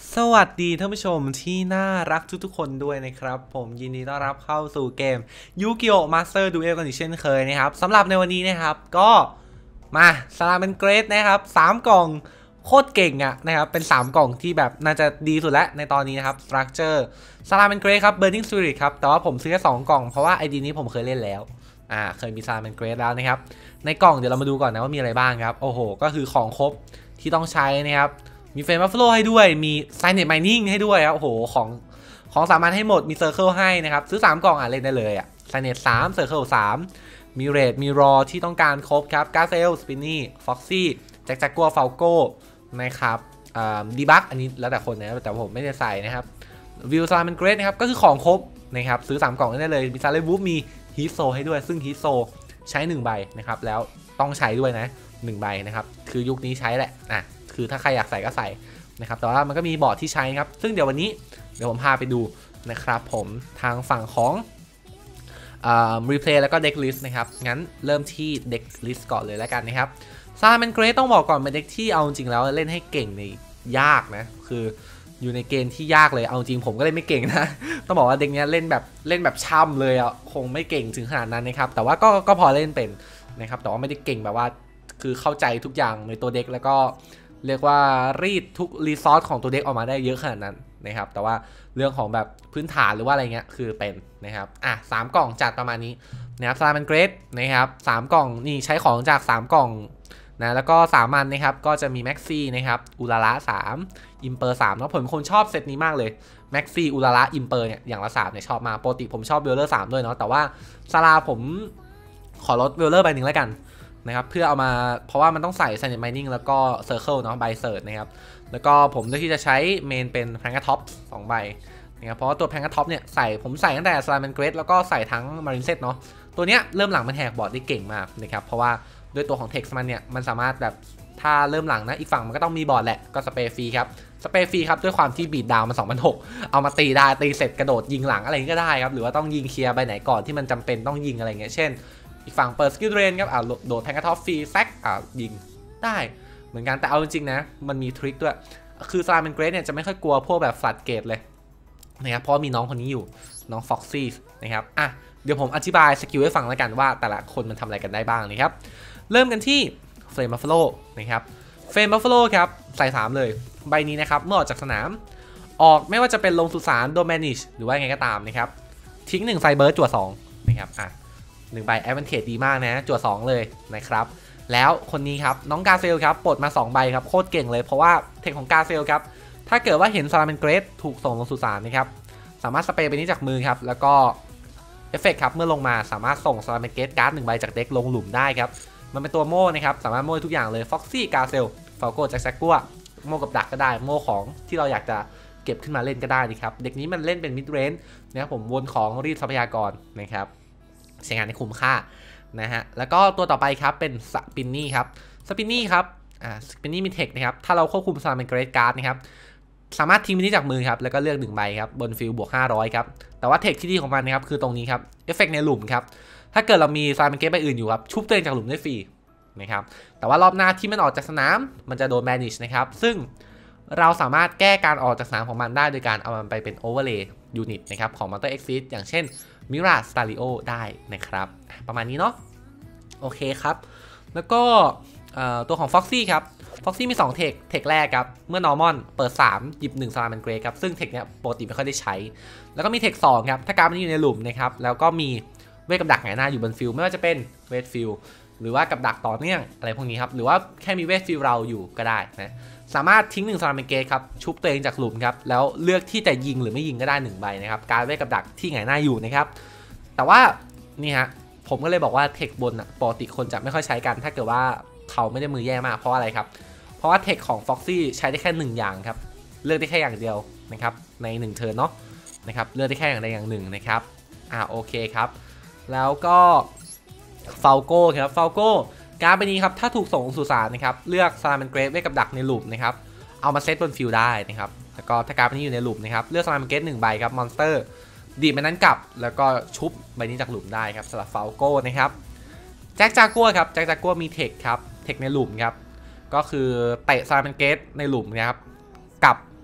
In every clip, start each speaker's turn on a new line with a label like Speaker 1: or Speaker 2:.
Speaker 1: สวัสดีท่านผู้ชมที่น่ารักทุกๆคนด้วยนะครับผมยินดีต้อนรับเข้าสู่เกมยูกิโอมาสเตอร์ดูเอลกันอีกเช่นเคยนะครับสำหรับในวันนี้นะครับก็มาสลามันเกรดนะครับ3กล่องโคตรเก่งอะนะครับเป็น3กล่องที่แบบน่าจะดีสุดแล้วในตอนนี้นะครับ Structure สลามันเกรดครับ Burning Spirit ครับแต่ว่าผมซื้อแค่2กล่องเพราะว่าไอดีนี้ผมเคยเล่นแล้วเคยมีสลามันเกรดแล้วนะครับในกล่องเดี๋ยวเรามาดูก่อนนะว่ามีอะไรบ้างครับโอ้โหก็คือของครบที่ต้องใช้นะครับมีเฟรมบัฟเฟโลให้ด้วยมีไซเนตไมนิ่งให้ด้วยครับโอ้โหของสามารถให้หมดมีเซอร์เคิลให้นะครับซื้อ3กล่องเล่นได้เลยไซเนต3เซอร์เคิล3มีเรดมีรอที่ต้องการครบครับกาเซลสปินนี่ฟ็อกซี่แจ็คกัวฟาลโก้นะครับดีบักอันนี้แล้วแต่คนนะแต่ผมไม่ได้ใส่นะครับวิวซาร์มันเกรดนะครับก็คือของครบนะครับซื้อ3กล่องได้เลยมีซาเลวูฟมีฮีทโซให้ด้วยซึ่งฮีทโซใช้1ใบนะครับแล้วต้องใช้ด้วยนะ1ใบนะครับคือยุคนี้ใช้แหละคือถ้าใครอยากใส่ก็ใส่นะครับแต่ว่ามันก็มีบอร์ดที่ใช้ครับซึ่งเดี๋ยววันนี้ผมพาไปดูนะครับผมทางฝั่งของรีเพลย์แล้วก็เด็กลิสต์นะครับงั้นเริ่มที่เด็กลิสต์ก่อนเลยแล้วกันนะครับซาแมนเกรต้องบอกก่อนเป็นเด็กที่เอาจริงแล้วเล่นให้เก่งในยากนะคืออยู่ในเกณฑ์ที่ยากเลยเอาจริงผมก็เล่นไม่เก่งนะต้องบอกว่าเด็กนี้เล่นแบบช่ำเลยคงไม่เก่งถึงขนาดนั้นนะครับแต่ว่าก็พอเล่นเป็นนะครับแต่ว่าไม่ได้เก่งแบบว่าคือเข้าใจทุกอย่างในตัวเด็กแล้วก็เรียกว่ารีดทุกรีซอสของตัวเด็กออกมาได้เยอะขนาดนั้นนะครับแต่ว่าเรื่องของแบบพื้นฐานหรือว่าอะไรเงี้ยคือเป็นนะครับ3กล่องจัดประมาณนี้นะครับซามันเกรดนะครับ3กล่องนี่ใช้ของจาก3กล่องนะแล้วก็3มันนะครับก็จะมีแม็กซี่นะครับอุลาระ3อิมเปอร์3แล้วผมเป็นคนชอบเซตนี้มากเลยแม็กซี่อุลาระอิมเปอร์เนี่ยอย่างละ3เนี่ยชอบมากปกติผมชอบเวลเลอร์3ด้วยเนาะแต่ว่าซาลาผมขอลดเวลเลอร์ไป1แล้วกันนะครับเพื่อเอามาเพราะว่ามันต้องใส่ Signet Mining แล้วก็ Circle เนาะใบเซิร์ชนะครับแล้วก็ผมเลือกที่จะใช้เมนเป็น p a n g a Top 2ใบนะครับเพราะว่าตัว p a n g a Top เนี่ยผมใส่ตั้งแต่ Slime Great แล้วก็ใส่ทั้ง Marine Set เนาะตัวเนี้ยเริ่มหลังมันแหกบอร์ดได้เก่งมากนะครับเพราะว่าด้วยตัวของ Text มันเนี่ยมันสามารถแบบถ้าเริ่มหลังนะอีกฝั่งมันก็ต้องมีบอร์ดแหละก็สเปรย์ฟรีครับสเปรย์ฟรีครับด้วยความที่บีดดาวมัน2006เอามาตีได้ตีเสร็จกระโดดยิงหลังอะไรก็ได้ครับหรือว่าต้องยิงเคลียร์ใบไหนก่อนที่มันจำเป็นต้องยิงอะไรเงี้ยเช่นอีกฝั่งเปิดสกิลเดรนครับโดดแพงกระท็อปฟรีแซกยิงได้เหมือนกันแต่เอาจริงๆนะมันมีทริคด้วยคือซาร์มันเกรดเนี่ยจะไม่ค่อยกลัวพวกแบบฟลัดเกตเลยนะครับเพราะมีน้องคนนี้อยู่น้องฟ็อกซี่นะครับเดี๋ยวผมอธิบายสกิลให้ฟังแล้วกันว่าแต่ละคนมันทำอะไรกันได้บ้างนะครับเริ่มกันที่เฟรมบัฟเฟโลนะครับเฟรมบัฟเฟโลครับใส่3เลยใบนี้นะครับเมื่อออกจากสนามออกไม่ว่าจะเป็นลงสุสานโดแมนิชหรือว่าไงก็ตามนะครับทิ้ง1ไซเบิร์ดจั่ว2นะครับ1ใบแอดวานเทจดีมากนะจั่ว2เลยนะครับแล้วคนนี้ครับน้องกาเซลครับปลดมา2ใบครับโคตรเก่งเลยเพราะว่าเทคของกาเซลครับถ้าเกิดว่าเห็นซาลาเมนเกรดถูกส่งลงสุสานนะครับสามารถสเปรย์ไปนี้จากมือครับแล้วก็เอฟเฟกต์ครับเมื่อลงมาสามารถส่งซาลาเมนเกรดการ์ด1ใบจากเด็กลงหลุมได้ครับมันเป็นตัวโม่นะครับสามารถโม่ทุกอย่างเลยฟ็อกซี่กาเซลฟาโก้แจ็คแซกกัวโม่กับดักก็ได้โม่ของที่เราอยากจะเก็บขึ้นมาเล่นก็ได้นะครับเด็กนี้มันเล่นเป็นมิดเรนจ์นะครับผมวนของรีดทรัพยากรนะครับใช้งานในคุ้มค่านะฮะแล้วก็ตัวต่อไปครับเป็นสปินนี่ครับสปินนี่ครับสปินนี่มีเทคนะครับถ้าเราควบคุมซาร์เป็นเกรดการ์ดนะครับสามารถทิ้งมินิจากมือครับแล้วก็เลือก1ใบครับบนฟิลบวก500ครับแต่ว่าเทคที่ดีของมันนะครับคือตรงนี้ครับเอฟเฟกต์ในหลุมครับถ้าเกิดเรามีซาร์เป็นเกรดใบอื่นอยู่ครับชุบตัวเองจากหลุมได้ฟรีนะครับแต่ว่ารอบหน้าที่มันออกจากสนามมันจะโดนแบนิชนะครับซึ่งเราสามารถแก้การออกจากสนามของมันได้โดยการเอามันไปเป็นโอเวอร์เลย์ยูนิตนะครับของมอนเตอร์เอ็กซิสอย่างเช่นมิราสตาริโอได้นะครับประมาณนี้เนาะโอเคครับแล้วก็ตัวของ Foxy ครับ Foxy มี2เทคแรกครับเมื่อ Normal เปิด3หยิบ1 Salaman Grey ครับซึ่งเทคเนี้ยปกติไม่ค่อยได้ใช้แล้วก็มีเทค2ครับถ้าการ์ดมันอยู่ในหลุมนะครับแล้วก็มีเวทกับดักหงายหน้าอยู่บนฟิลไม่ว่าจะเป็นเวทฟิลหรือว่ากับดักต่อเนื่องอะไรพวกนี้ครับหรือว่าแค่มีเวทฟิลเราอยู่ก็ได้นะสามารถทิ้ง1 Salaman Grey ครับชุบตัวเองจากหลุมครับแล้วเลือกที่จะยิงหรือไม่ยิงก็ได้1ใบนะครับการเวทกับดักที่หงายหน้าอยู่นะครับแต่ว่านี่ฮะผมก็เลยบอกว่าเทคบนปกติคนจะไม่ค่อยใช้กันถ้าเกิดว่าเขาไม่ได้มือแย่มากเพราะอะไรครับเพราะว่าเทคของ Foxy ใช้ได้แค่1อย่างครับเลือกได้แค่อย่างเดียวนะครับใน1เทิร์นเนาะนะครับเลือกได้แค่อย่างใดอย่างหนึ่งนะครับโอเคครับแล้วก็ฟาลโก้ครับฟาลโก้การ์ดใบนี้ครับถ้าถูกส่งสู่ศาลนะครับเลือกซาลามันเกรดไว้กับดักในหลุมนะครับเอามาเซตบนฟิลได้นะครับแล้วก็ถ้าการ์ดใบนี้อยู่ในหลุมนะครับเลือกซาลามันเกรด1ใบครับมอนสเตอร์ดีดมันนั้นกลับแล้วก็ชุบใบนี้จากหลุมได้ครับสำหรับฟาลโก้นะครับแจ็คจากัวครับแจ็คจากัวมีเทคครับเทคในหลุมครับก็คือเตะซาร์เมนเกตในหลุมนะครับกับ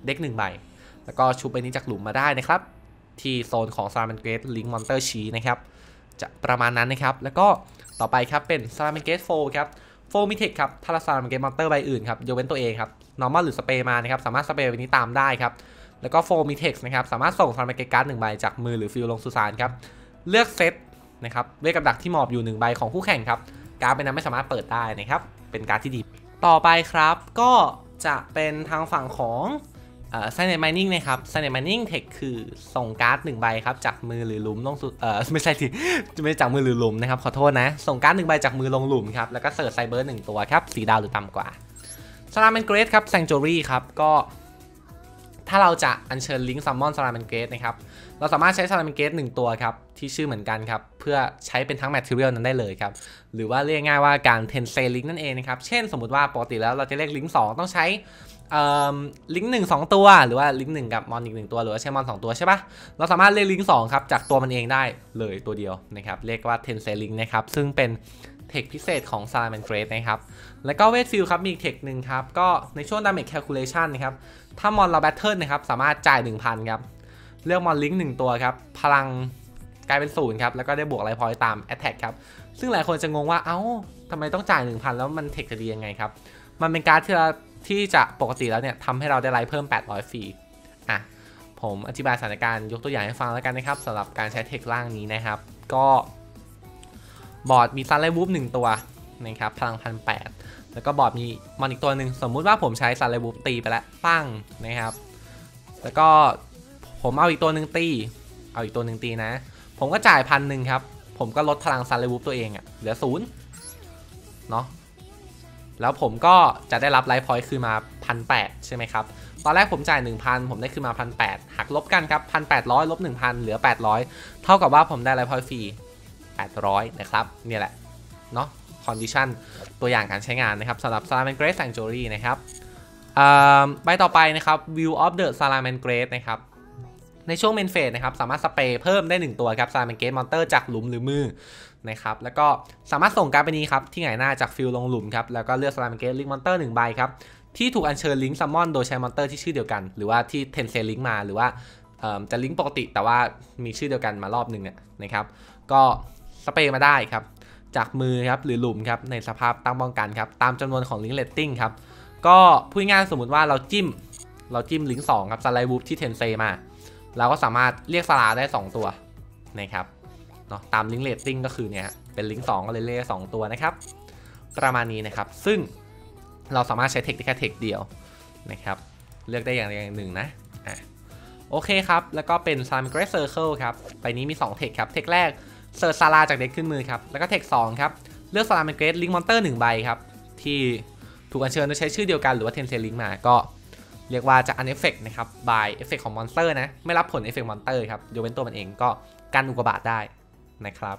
Speaker 1: เด็ก1 ใบแล้วก็ชุบใบนี้จากหลุมมาได้นะครับที่โซนของ Salamangreat Link Monster ชี้นะครับจะประมาณนั้นนะครับแล้วก็ต่อไปครับเป็น Salamangreat 4ครับ4มีเทคครับถ้าเรา Salamangreat Monster ใบอื่นครับยกเว้นตัวเองครับ normal หรือสเปรย์มานะครับสามารถสเปรย์ใบนี้ตามได้ครับแล้วก็4มีเทคนะครับสามารถส่ง Salamangreat การ์ด1 ใบจากมือหรือฟิลลงสุสานครับเลือกเซตนะครับเวทกับดักที่หมอบอยู่1 ใบของคู่แข่งครับการ์ดใบนั้นไม่สามารถเปิดได้นะครับเป็นการ์ดที่ดีต่อไปครับก็จะเป็นทางฝั่งของCyanide Mining นะครับ Cyanide Mining Tech คือส่งการ์ด1 ใบครับจากมือหรือหลุมลงสู่ไม่ใช่ที่ไม่จากมือหรือหลุมนะครับขอโทษนะส่งการ์ด1 ใบจากมือลงหลุมครับแล้วก็เสิร์ชไซเบอร์1 ตัวครับ4 ดาวหรือต่ำกว่า Salamangreat ครับ Sanctuary ครับก็ถ้าเราจะอัญเชิญลิงก์ซัมมอน Salamangreat นะครับเราสามารถใช้ Salamangreat 1 ตัวครับที่ชื่อเหมือนกันครับเพื่อใช้เป็นทั้ง Material นั้นได้เลยครับหรือว่าเรียกง่ายว่าการ Tensei Link นั่นเองนะครับเช่นสมมติว่าปกติแล้วเราจะเรียกลิงก์2ต้องใช้ลิงก์1 2 ตัวหรือว่าลิงก์1กับมอนอีก1 ตัวหรือว่าใช้มอน2 ตัวใช่ปะเราสามารถเรียกลิงก์2ครับจากตัวมันเองได้เลยตัวเดียวนะครับเรียกว่า Tensei Link นะครับซึ่งเป็นเทคพิเศษของ Salamangreat นะครับแล้วก็เวทฟิลครับมีอีกเทคหนึ่งครับก็ในช่วง Damage Calculation นะครับถ้ามอนเรา Battle นะครับสามารถจ่าย 1,000 ครับเลือกมอนลิงก์1 ตัวครับพลังกลายเป็น0ครับแล้วก็ได้บวกไลฟ์พอยต์ตาม Attack ครับซึ่งหลายคนจะงงว่าเอ้าทำไมต้องจ่าย 1,000 แล้วมันเทคจะดียังไงครับมันเป็นการที่จะปกติแล้วเนี่ยทำให้เราได้ไลฟ์เพิ่ม800ฟรีผมอธิบายสถานการณ์ยกตัวอย่างให้ฟังแล้วกันนะครับสำหรับการใช้เทคล่างนี้นะครับก็บอร์ดมีซันไลวูฟ1 ตัวนะครับพลัง 1,800 แล้วก็บอร์ดมีมอนอีกตัวหนึ่งสมมุติว่าผมใช้ซันไลวูฟตีไปแล้วปั้งนะครับแล้วก็ผมเอาอีกตัวหนึ่งตีนะผมก็จ่าย1,000ครับผมก็ลดพลังซันไลวูฟตัวเองเหลือ0เนาะแล้วผมก็จะได้รับไลฟ์พอยต์คืนมา 1,800 ใช่ไหมครับตอนแรกผมจ่าย 1,000 ผมได้คืนมา 1,800 หักลบกันครับ 1,800 ลบ 1,000 เหลือ 800 เท่ากับว่าผมได้ไลฟ์พอยต์ฟรี 800 นะครับเนี่ยแหละเนาะคอนดิชันตัวอย่างการใช้งานนะครับสำหรับ Salamangreat Sanctuary นะครับใบต่อไปนะครับ View of the Salamangreat นะครับในช่วงเมนเฟสนะครับสามารถสเปรย์เพิ่มได้ 1 ตัวครับ Salamangreat Monster จากหลุมหรือมือนะครับแล้วก็สามารถส่งการ์ดใบนี้ครับที่หงายหน้าจากฟิลลงหลุมครับแล้วก็เลือก Salamangreat Link Monster 1 ใบครับที่ถูกอัญเชิญลิงก์ซัมมอนโดยใช้มอนเตอร์ที่ชื่อเดียวกันหรือว่าที่ Tensei Link มาหรือว่าจะลิงก์ปกติแต่ว่ามีชื่อเดียวกันมารอบหนึ่งเนี่ยนะครับก็สเปรย์มาได้ครับจากมือครับหรือหลุมครับในสภาพตั้งป้องกันครับตามจำนวนของลิงก์เรตติ้งครับก็พูดง่ายสมมติว่าเราจิ้มลิงก์2ครับสไลด์วูฟที่ Tensei มาเราก็สามารถเรียกสลาได้2 ตัวนะครับเนาะตามลิงก์เรตติ้งก็คือเนี่ยเป็นลิงก์2ก็เลยเรียก2 ตัวนะครับประมาณนี้นะครับซึ่งเราสามารถใช้เทคได้แค่เทคเดียวนะครับเลือกได้อย่างใดอย่างหนึ่งนะโอเคครับแล้วก็เป็น Salamangreat Circle ครับใบนี้มี2เทคครับเทคแรกเสิร์ชซาลาจากเด็กขึ้นมือครับแล้วก็เทค2ครับเลือก Salamangreat Link Monster 1 ใบครับที่ถูกอัญเชิญโดยใช้ชื่อเดียวกันหรือว่า Tensei Link มาก็เรียกว่าจะ Uneffect นะครับ by Effect ของ Monster นะไม่รับผล Effect Monster ครับยกเว้นตัวมันเองก็กันอุกกาบาตได้นะครับ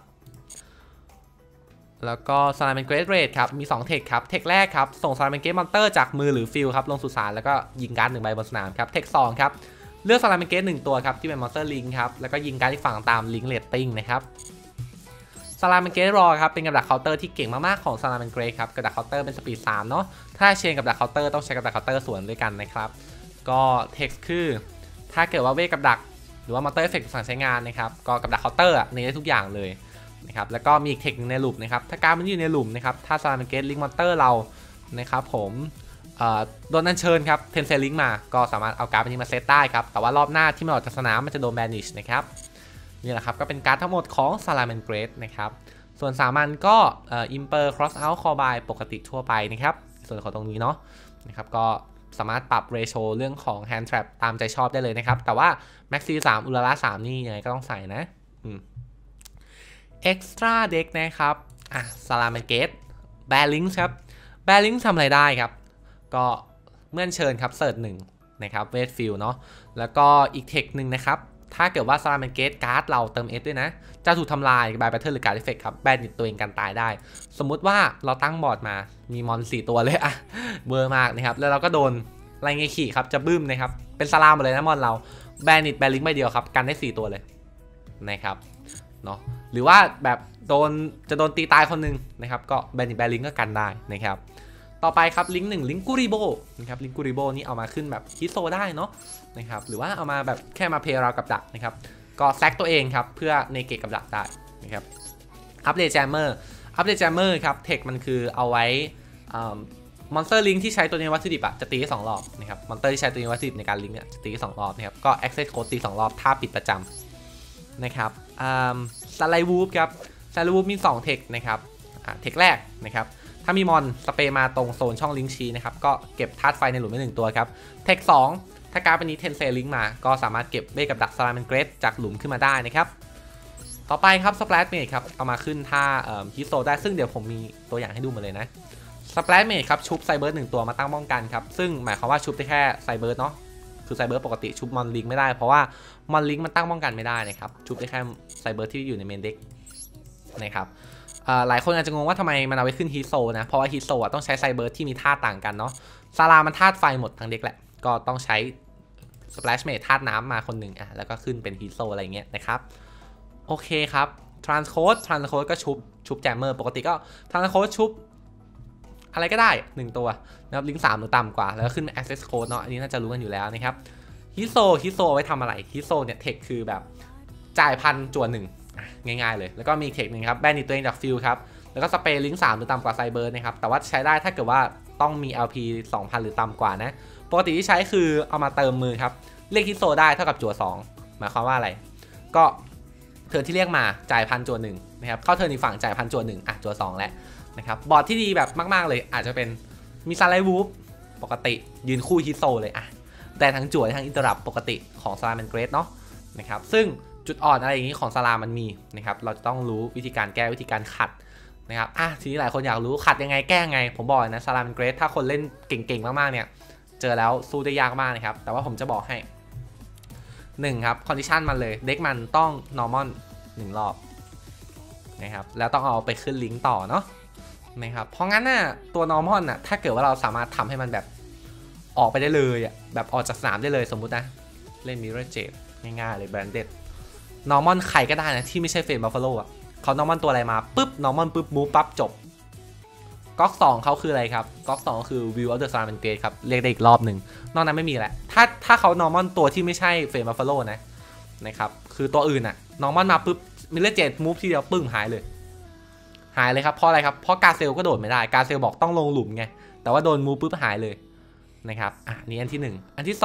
Speaker 1: แล้วก็ Salamangreat Raid ครับมี2เทคครับเทคแรกครับส่ง Salamangreat Monster จากมือหรือฟิลครับลงสุสานแล้วก็ยิงการ์ด1 ใบบนสนามครับเทค2ครับเลือก Salamangreat 1 ตัวครับที่เป็น Monster Link ครับแล้วก็ยิงการ์ดที่ฝั่งตาม Link Rating นะครับ Salamangreat Raw ครับเป็นกับดักเคาน์เตอร์ที่เก่งมากๆของ Salamangreat ครับกับดักเคาน์เตอร์เป็นสปีด3เนาะถ้าเชนกับดักเคาน์เตอร์ต้องใช้กับดักเคาน์เตอร์สวนด้วยกันนะครับก็เทคคือถ้าเกิดว่าเวทกับดักหรือว่า Monster Effect สั่งใช้งานนะครับก็กับดักเคาน์เตอร์ในได้ทุกอย่างเลยนะครับแล้วก็มีอีกเทคนึงในหลุมนะครับถ้าการมันอยู่ในหลุมนะครับถ้า Salamangreat Link Monster เรานะครับผมโดนอัญเชิญครับ Tensei Link มาก็สามารถเอาการ์ดนี้มาเซตได้ครับแต่ว่ารอบหน้าที่มันออกจากสนามมันจะโดน banish นะครับนี่แหละครับก็เป็นการ์ดทั้งหมดของ Salamangreat นะครับส่วนสามัญก็Imper Cross Out Call by ปกติทั่วไปนะครับส่วนของตรงนี้เนาะนะครับก็สามารถปรับ ratio เรื่องของ hand trap ตามใจชอบได้เลยนะครับแต่ว่า Maxi 3 Ulala 3นี่ยังไงก็ต้องใส่นะExtra Deck นะครับSalamangreat Balance ครับ Balance ทำอะไรได้ครับก็เมื่อเชิญครับเสิร์ช1นะครับเวทฟิลเนาะแล้วก็อีกเทคหนึ่งนะครับถ้าเกิดว่า Salamangreat การ์ดเราเติม S ด้วยนะจะถูกทำลาย by Battle หรือ Card Effect ครับแบนตัวเองกันตายได้สมมุติว่าเราตั้งบอร์ดมามีมอน4 ตัวเลยเบอร์มากนะครับแล้วเราก็โดนไรเงขี่ครับจะบึ้มนะครับเป็นสลามหมดเลยนะมอนเราแบนลิงก์ใบเดียวครับกันได้4 ตัวเลยนะครับเนาะหรือว่าแบบจะโดนตีตายคนนึงนะครับก็แบนลิงก์ก็กันได้นะครับต่อไปครับลิงก์1ลิงก์กูริโบนะครับลิงก์กูริโบนี่เอามาขึ้นแบบฮิโซได้เนาะนะครับหรือว่าเอามาแบบแค่มาเพลเรากับดักนะครับก็แซกตัวเองครับเพื่อเนเกตกับดักได้นะครับอัปเดตแจมเมอร์ครับเทคมันคือเอาไว้มอนสเตอร์ลิงที่ใช้ตัวนี้วัตถุดิบจะตีได้2 รอบนะครับมอนสเตอร์ที่ใช้ตัวนี้วัตถุดิบในการลิงเนี่ยจะตีได้2 รอบนะครับก็ access code ตี2 รอบถ้าปิดประจำนะครับสไลวูฟครับสไลวูฟมี2เทคนะครับเทคแรกนะครับถ้ามีมอนสเปรย์มาตรงโซนช่องลิงก์ชีนะครับก็เก็บธาตุไฟในหลุมได้1 ตัวครับเทค2ถ้าการ์ดเป็นนี้เทนเซลิงก์มาก็สามารถเก็บเบ้กับดักสไลม์เกรดจากหลุมขึ้นมาได้นะครับต่อไปครับสเปรดเมดครับเอามาขึ้นท่าฮิโซได้ซึ่งเดี๋ยวผมมีตัวอย่างให้ดูมาเลยนะสเปรดเมดครับชุบไซเบิร์ด1 ตัวมาตั้งป้องกันครับซึ่งหมายความว่าชุบได้แค่ไซเบิร์ดเนาะคือไซเบิร์ดปกติชุบมอนลิงไม่ได้เพราะว่ามอนลิงมันตั้งป้องกันไม่ได้นะครับชุบได้แค่ไซเบิร์ดที่อยู่ในเมนเด็กนะครับหลายคนอาจจะงงว่าทำไมมันเอาไว้ขึ้นฮิโซนะเพราะว่าฮิโซต้องใช้ไซเบิร์ดที่มีธาตุต่างกันเนาะซารามันธาตุไฟหมดทั้งเด็กแหละก็ต้องใช้สเปลชเมดธาตุน้ำมาคนหนึ่งแล้วก็ขึ้นเป็นฮิโซอะไรเงี้ยนะครับโอเคครับทรานสโคดก็ชุบแจมเมอร์ปกติก็ทรานสโคดชุบอะไรก็ได้1 ตัวนะครับลิงก์3หรือต่ำกว่าแล้วก็ขึ้นเป็น access code เนาะอันนี้น่าจะรู้กันอยู่แล้วนะครับฮิโซไว้ทำอะไรฮิโซเนี่ยเทคคือแบบจ่าย1,000จวน1ง่ายๆเลยแล้วก็มีเทคหนึ่งครับแบนดิตตัวเองจากฟิลครับแล้วก็สเปรย์ลิงก์3หรือต่ำกว่าไซเบิร์ดนะครับแต่ว่าใช้ได้ถ้าเกิดว่าต้องมี LP 2,000 หรือต่ำกว่านะปกติที่ใช้คือเอามาเติมมือครับเรียกฮิโซได้เท่ากับจั่ว2หมายความว่าอะไรก็เทิร์นที่เรียกมาจ่าย1,000จวน1นะครับเข้าเทิร์นอีกฝั่งจ่าย1,000จวน1จั่ว2แล้วนะครับบอร์ดที่ดีแบบมากๆเลยอาจจะเป็นมีซาไลวูฟปกติยืนคู่ฮิโซเลยแต่ทั้งจั่วทั้งอินเตอร์รับปกติของซาลามันเกรดเนาะนะครับซึ่งจุดอ่อนอะไรอย่างนี้ของซาลามันมีนะครับเราจะต้องรู้วิธีการแก้วิธีการขัดนะครับทีนี้หลายคนอยากรู้ขัดยังไงแก้ไงผมบอกนะซาลามันเกรดถ้าคนเล่นเก่งๆมากๆเนี่ยเจอแล้วสู้ได้ยากมากนะครับแต่ว่าผมจะบอกให้1ครับคอนดิชันมันเลยเด็กมันต้อง normal 1 รอบนะครับแล้วต้องเอาไปขึ้นลิงก์ต่อเนาะนะครับเพราะงั้นน่ะตัว normal น่ะถ้าเกิดว่าเราสามารถทำให้มันแบบออกไปได้เลยแบบออกจากสนามได้เลยสมมุตินะเล่น Mirror Jade ง่ายๆเลย Branded normal ใครก็ได้นะที่ไม่ใช่เฟรม Buffalo เขา normal ตัวอะไรมาปุ๊บ normal ปุ๊บ move ปั๊บจบก๊อก2เขาคืออะไรครับก๊อก2คือ View of the Sun Gate ครับเรียกได้อีกรอบหนึ่งนอกนั้นไม่มีแหละถ้าเขา normal ตัวที่ไม่ใช่เฟรม Buffalo นะครับคือตัวอื่นnormal มาปุ๊บ Mirror Jade move ทีเดียวปึ้งหายเลยครับเพราะอะไรครับเพราะกาเซลก็โดดไม่ได้กาเซลบอกต้องลงหลุมไงแต่ว่าโดนมูปุ๊บหายเลยนะครับนี่อันที่1อันที่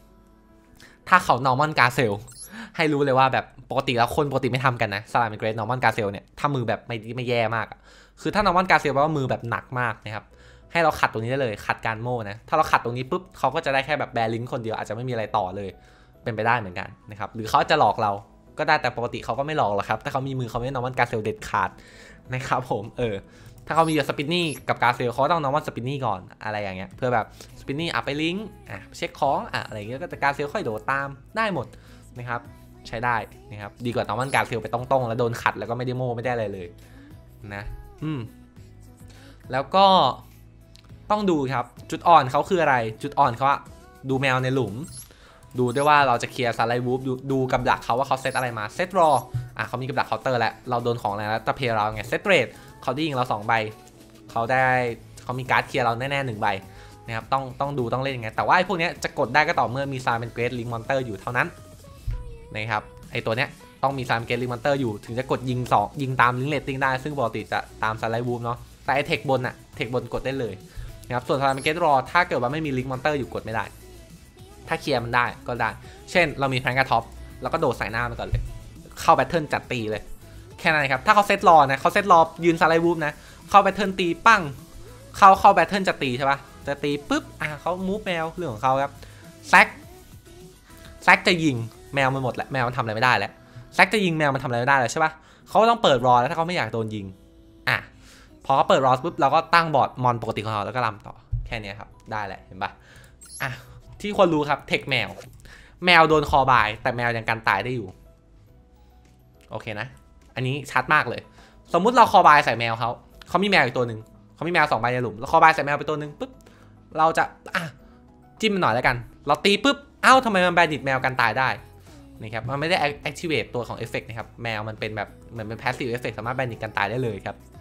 Speaker 1: 2ถ้าเขานอร์มอนกาเซลให้รู้เลยว่าแบบปกติแล้วคนปกติไม่ทำกันนะซาลาเมนเกรดนอร์มอนกาเซลเนี่ยถ้ามือแบบไม่แย่มากคือถ้านอร์มอนกาเซลแปลว่ามือแบบหนักมากนะครับให้เราขัดตรงนี้ได้เลยขัดการโม่นะถ้าเราขัดตรงนี้ปุ๊บเขาก็จะได้แค่แบบแบลิงคนเดียวอาจจะไม่มีอะไรต่อเลยเป็นไปได้เหมือนกันนะครับหรือเขาจะหลอกเราก็ได้แต่ปกติเขาก็ไม่หลอกหรอกครับถ้าเขามีมือเขาไม่นอร์มอนกาเซลเด็ดขาดนะครับผมถ้าเขามีสปินนี่กับกาเซลเขาต้องนอร์มอนสปินนี่ก่อนอะไรอย่างเงี้ยเพื่อแบบสปินนี่ไปลิงก์เช็คของอะไรอย่างเงี้ยก็แต่กาเซลค่อยโดดตามได้หมดนะครับใช้ได้นะครับดีกว่านอร์มอนกาเซลไปตรงๆแล้วโดนขัดแล้วก็ไม่ได้โม่ไม่ได้อะไรเลยนะแล้วก็ต้องดูครับจุดอ่อนเขาคืออะไรจุดอ่อนเขาดูแมวในหลุมดูด้วยว่าเราจะเคลียร์ซาไลวูฟดูกับดักเขาว่าเขาเซตอะไรมาเซตรอเขามีกับดักเคาน์เตอร์แล้วเราโดนของอะไรแล้วตะเพเราไงเซตเรทเขาได้ยิงเรา2 ใบเขามีการ์ดเคลียร์เราแน่ๆ1 ใบนะครับต้องดูต้องเล่นยังไงแต่ว่าไอ้พวกนี้จะกดได้ก็ต่อเมื่อมีซาเป็นเกรดลิงมอนเตอร์อยู่เท่านั้นนะครับไอ้ตัวเนี้ยต้องมีซาเป็นเกรดลิงมอนเตอร์อยู่ถึงจะกดยิงตามลิงเรตติ้งได้ซึ่งปกติจะตามซาไลวูฟเนาะแต่ไอ้เทคบนกดได้เลยนะครับส่วนซาเป็นเกรดรอถ้าเกิดว่าไม่มีลิงมอนเตอร์อยู่กดไม่ได้ถ้าเคลียร์มันได้ก็ได้เช่นเรามีแพนกระท็อปแล้วก็โดดใส่หน้ามันก่อนเลยเข้าแบทเทิลจัดตีเลยแค่นั้นครับถ้าเขาเซตรอนะเขาเซตรอยืนสไลด์วูฟนะเข้าแบทเทิลตีปั้งเข้าแบทเทิลจะตีใช่ปะจะตีปุ๊บเขามูฟแมวเรื่องของเขาครับแซกจะยิงแมวมันหมดแหละแมวมันทำอะไรไม่ได้แล้วแซกจะยิงแมวมันทำอะไรไม่ได้เลยใช่ปะเขาต้องเปิดรอแล้วถ้าเขาไม่อยากโดนยิงพอเขาเปิดรอปุ๊บเราก็ตั้งบอร์ดมอนปกติของเราแล้วก็รำต่อแค่นี้ครับได้แหละเห็นปะที่ควรรู้ครับเทคแมวโดนคอบายแต่แมวยังกันตายได้อยู่โอเคนะอันนี้ชัดมากเลยสมมุติเราคอบายใส่แมวเขามีแมวอีกตัวหนึ่งเขามีแมว2 ใบในหลุมแล้วคอบายใส่แมวไปตัวหนึ่งปุ๊บเราจะจิ้มมันหน่อยแล้วกันเราตีปุ๊บทำไมมันแบนดิตแมวกันตายได้นะครับมันไม่ได้ activate ตัวของเอฟเฟกต์นะครับแมวมันเป็นแบบเหมือนเป็น passive effect สามารถแบนดิตกันตายได้เลยครับ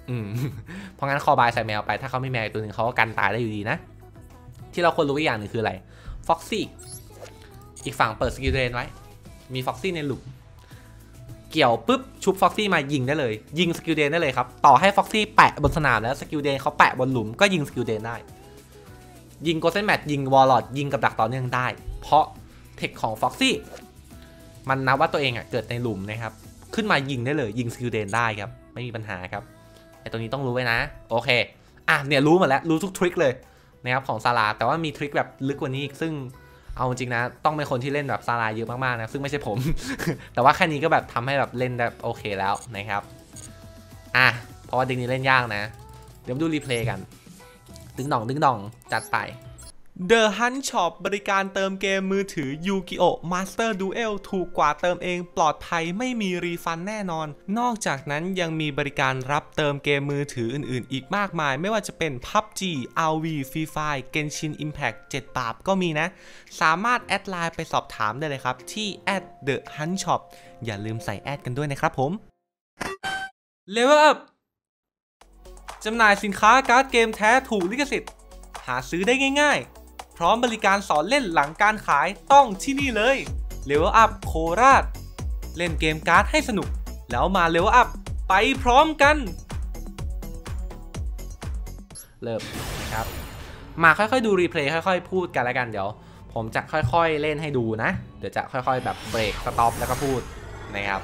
Speaker 1: เพราะงั้นคอบายใส่แมวไปถ้าเขาไม่แมวตัวหนึ่งเขาก็กันตายได้อยู่ดีนะที่เราควรรู้อีกอย่างหนึ่งคืออะไรฟ็อกซี่อีกฝั่งเปิดสกิลเดรนไว้มีฟ็อกซี่ในหลุมเกี่ยวปุ๊บชุบฟ็อกซี่มายิงได้เลยยิงสกิลเดนได้เลยครับต่อให้ฟ็อกซี่แปะบนสนามแล้วสกิลเดนเขาแปะบนหลุมก็ยิงสกิลเดนได้ยิงโกลเด้นแมทยิงวอลล์ดยิงกับดักต่อเนื่องได้เพราะเทคของฟ็อกซี่มันนับว่าตัวเองเกิดในหลุมนะครับขึ้นมายิงได้เลยยิงสกิลเดนได้ครับไม่มีปัญหาครับไอ้ตัวนี้ต้องรู้ไว้นะโอเคเนี่ยรู้หมดแล้วรู้ทุกทริคเลยนะครับของซาลาแต่ว่ามีทริคแบบลึกกว่านี้อีกซึ่งเอาจริงนะต้องเป็นคนที่เล่นแบบซาลาเยอะมากๆนะซึ่งไม่ใช่ผม แต่ว่าแค่นี้ก็แบบทำให้แบบเล่นแบบโอเคแล้วนะครับเพราะว่าเด็กนี้เล่นยากนะเดี๋ยวมาดูรีเพลย์กันดึงดองจัดไป The Hunt Shop บริการเติมเกมมือถือ Yu-Gi-Oh! Master Duel ถูกกว่าเติมเองปลอดภัยไม่มีรีฟันแน่นอนนอกจากนั้นยังมีบริการรับเติมเกมมือถืออื่นๆอีกมากมายไม่ว่าจะเป็น PUBG RV Free Fire Genshin Impact 7 ปราบก็มีนะสามารถแอดไลน์ไปสอบถามได้เลยครับที่ @The Hunt Shop อย่าลืมใส่แอดกันด้วยนะครับผม Level Up จำหน่ายสินค้าการ์ดเกมแท้ถูกลิขสิทธิ์หาซื้อได้ง่ายๆพร้อมบริการสอนเล่นหลังการขายต้องที่นี่เลย Level Up โคราชเล่นเกมการ์ดให้สนุกแล้วมา Level Up ไปพร้อมกันเริ่มนะครับมาค่อยๆดูรีเพลย์ค่อยๆพูดกันแล้วกันเดี๋ยวผมจะค่อยๆเล่นให้ดูนะเดี๋ยวจะค่อยๆแบบเบรกสต็อปแล้วก็พูดนะครับ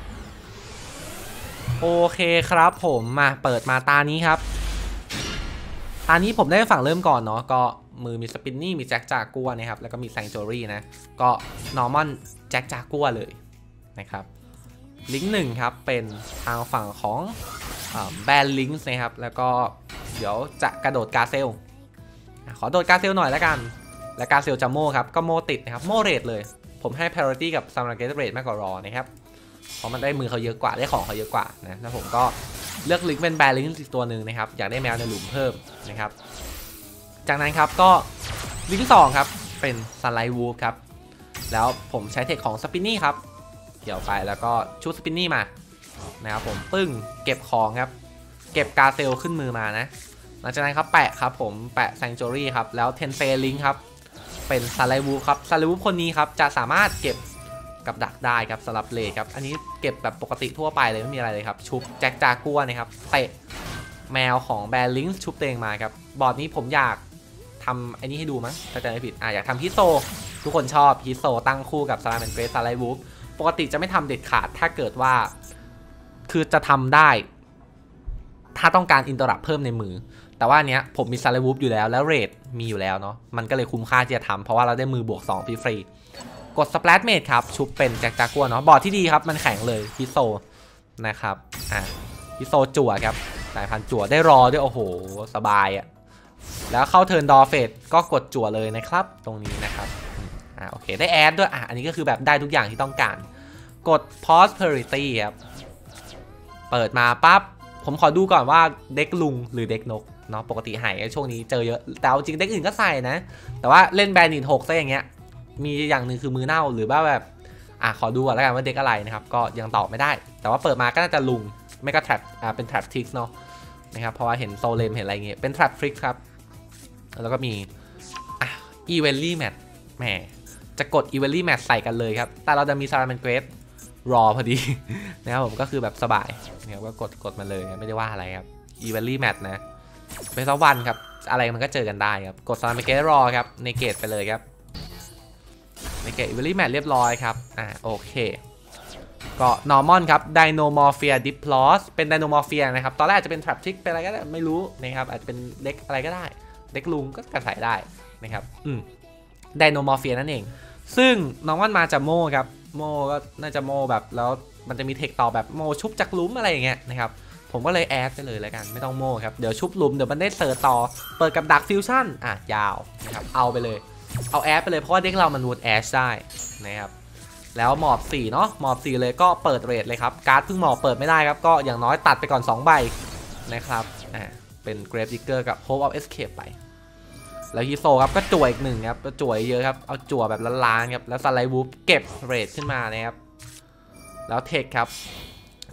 Speaker 1: โอเคครับผมมาเปิดมาตานี้ครับตานี้ผมได้ฝั่งเริ่มก่อนเนาะก็มือมีสปินนี่มีแจ็คจากัวนะครับแล้วก็มีแซงโจรี่นะก็นอร์มอนแจ็คจากัวเลยนะครับลิงก์หนึ่งครับเป็นทางฝั่งของแบนลิงก์นะครับแล้วก็เดี๋ยวจะกระโดดกาเซลขอโดดกาเซลหน่อยแล้วกันและกาเซลจะโม่ครับก็โม่ติดนะครับโม่เรทเลยผมให้ priority กับซัมราเกตเรทมากกว่ารอนะครับเพราะมันได้มือเขาเยอะกว่าได้ของเขาเยอะกว่านะแล้วผมก็เลือกลิงก์เป็นแบนลิงก์อีกตัวหนึ่งนะครับอยากได้แมวในหลุมเพิ่มนะครับจากนั้นครับก็ลิงก์ที่2ครับเป็นซันไลท์วูฟครับแล้วผมใช้เทคของสปินนี่ครับเกี่ยวไปแล้วก็ชุดสปินนี่มานะครับผมปึ้งเก็บของครับเก็บกาเซลขึ้นมือมานะหลังจากนั้นครับแปะครับผมแปะแซงโจรี่ครับแล้วเทนเซลิงครับเป็นซันไลท์วูฟครับซันไลท์วูฟคนนี้ครับจะสามารถเก็บกับดักได้ครับสลับเลทครับอันนี้เก็บแบบปกติทั่วไปเลยไม่มีอะไรเลยครับชุบแจ็คจากัวนะครับเตะแมวของแบร์ลิงส์ชุบเตงมาครับบอร์ดนี้ผมอยากทำไอ้นี้ให้ดูมั้งถ้าจะไม่ผิดอยากทำฮิโซทุกคนชอบฮิโซตั้งคู่กับซาลาแมนเกรสซาไลวูฟปกติจะไม่ทำเด็ดขาดถ้าเกิดว่าคือจะทำได้ถ้าต้องการอินเตอร์รับเพิ่มในมือแต่ว่าอันเนี้ยผมมีซาไลวูฟอยู่แล้วเรทมีอยู่แล้วเนาะมันก็เลยคุ้มค่าที่จะทำเพราะว่าเราได้มือบวก2ฟรีกดสเปรดเมดครับชุบเป็นแจ็คจากัวเนาะบอร์ดที่ดีครับมันแข็งเลยฮิโซนะครับฮิโซจั่วครับสายพันจั่วได้รอด้วยโอ้โหสบายแล้วเข้าเทิร์นดอเฟดก็กดจั่วเลยนะครับตรงนี้นะครับโอเคได้แอดด้วยอันนี้ก็คือแบบได้ทุกอย่างที่ต้องการกด prosperity ครับเปิดมาปั๊บผมขอดูก่อนว่าเด็กลุงหรือเด็กนกเนาะปกติหายช่วงนี้เจอเยอะแต่จริงเด็กอื่นก็ใส่นะแต่ว่าเล่นแบรนด์6ซะอย่างเงี้ยมีอย่างหนึ่งคือมือเน่าหรือว่าแบบขอดูก่อนแล้วกันว่าเด็กอะไรนะครับก็ยังตอบไม่ได้แต่ว่าเปิดมาก็น่าจะลุงไม่ก็แทร็ปเป็นแทร็ปทริกเนาะนะครับเพราะว่าเห็นโซเลมเห็นอะไรเงี้ยเป็นแทร็ปทริกครับแล้วก็มีอีเวนลี่แมทแหมจะกดอีเวนลี่แมทใส่กันเลยครับแต่เราจะมีซาราแมนเกรสรอพอดีนะครับผมก็คือแบบสบายนะครับก็กดมาเลยไม่ได้ว่าอะไรครับอีเวนลี่แมทนะเป็นสักวันครับอะไรมันก็เจอกันได้ครับกดซาราแมนเกรสรอครับในเกตไปเลยครับในเกตอีเวนลี่แมทเรียบร้อยครับโอเคก็นอร์มอนครับไดโนมอร์เฟียดิปลอสเป็นไดโนมอร์เฟียนะครับตอนแรกอาจจะเป็นทรัพทิกเป็นอะไรก็ได้ไม่รู้นะครับอาจจะเป็นเด็กอะไรก็ได้เด็กลุงก็กระใส่ได้นะครับไดโนมอร์เฟียนั่นเองซึ่งนอร์มอนมาจากโมครับโมก็น่าจะโมแบบแล้วมันจะมีเทคต่อแบบโมชุบจากลุมอะไรอย่างเงี้ยนะครับผมก็เลยแอดไปเลยแล้วกันไม่ต้องโมครับเดี๋ยวชุบลุมเดี๋ยวมันได้เสิร์ชต่อเปิดกับดักฟิวชั่นยาวนะครับเอาไปเลยเอาแอดไปเลยเพราะว่าเด็กเรามันวูดแอชได้นะครับแล้วหมอบ4เนาะหมอบ4เลยก็เปิดเรทเลยครับการ์ดเพิ่งหมอบเปิดไม่ได้ครับก็อย่างน้อยตัดไปก่อน2ใบนะครับเป็นเกรฟดิกเกอร์กับ Hope of Escape ไปแล้วฮิโซครับก็จั่วอีก1ครับจั่วเยอะครับเอาจั่วแบบล้านๆครับแล้วสไลด์วูฟเก็บเรทขึ้นมานะครับแล้วเทคครับ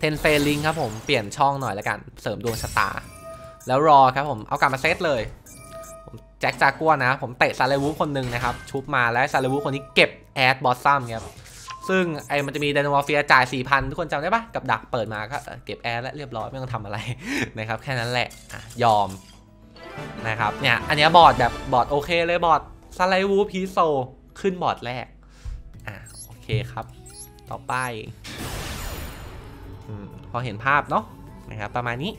Speaker 1: เทนเฟลิงครับผมเปลี่ยนช่องหน่อยแล้วกันเสริมดวงชะตาแล้วรอครับผมเอากลับมาเซตเลยผมแจ็คจากัวนะผมเตะซาเลวูฟคนหนึ่งนะครับชุบมาแล้วซาเลวูฟคนนี้เก็บแอดบอสซัมครับซึ่งมันจะมีไดโนมอร์เฟียจ่าย 4,000 ทุกคนจำได้ปะกับดักเปิดมาก็เก็บแอดและเรียบร้อยไม่ต้องทำอะไร นะครับแค่นั้นแหละยอมนะครับเนี่ยอันนี้บอร์ดแบบบอร์ดโอเคเลยบอร์ดซาเลวูฟพีโซขึ้นบอร์ดแรกโอเคครับต่อไปพอเห็นภาพเนาะนะครับประมาณนี้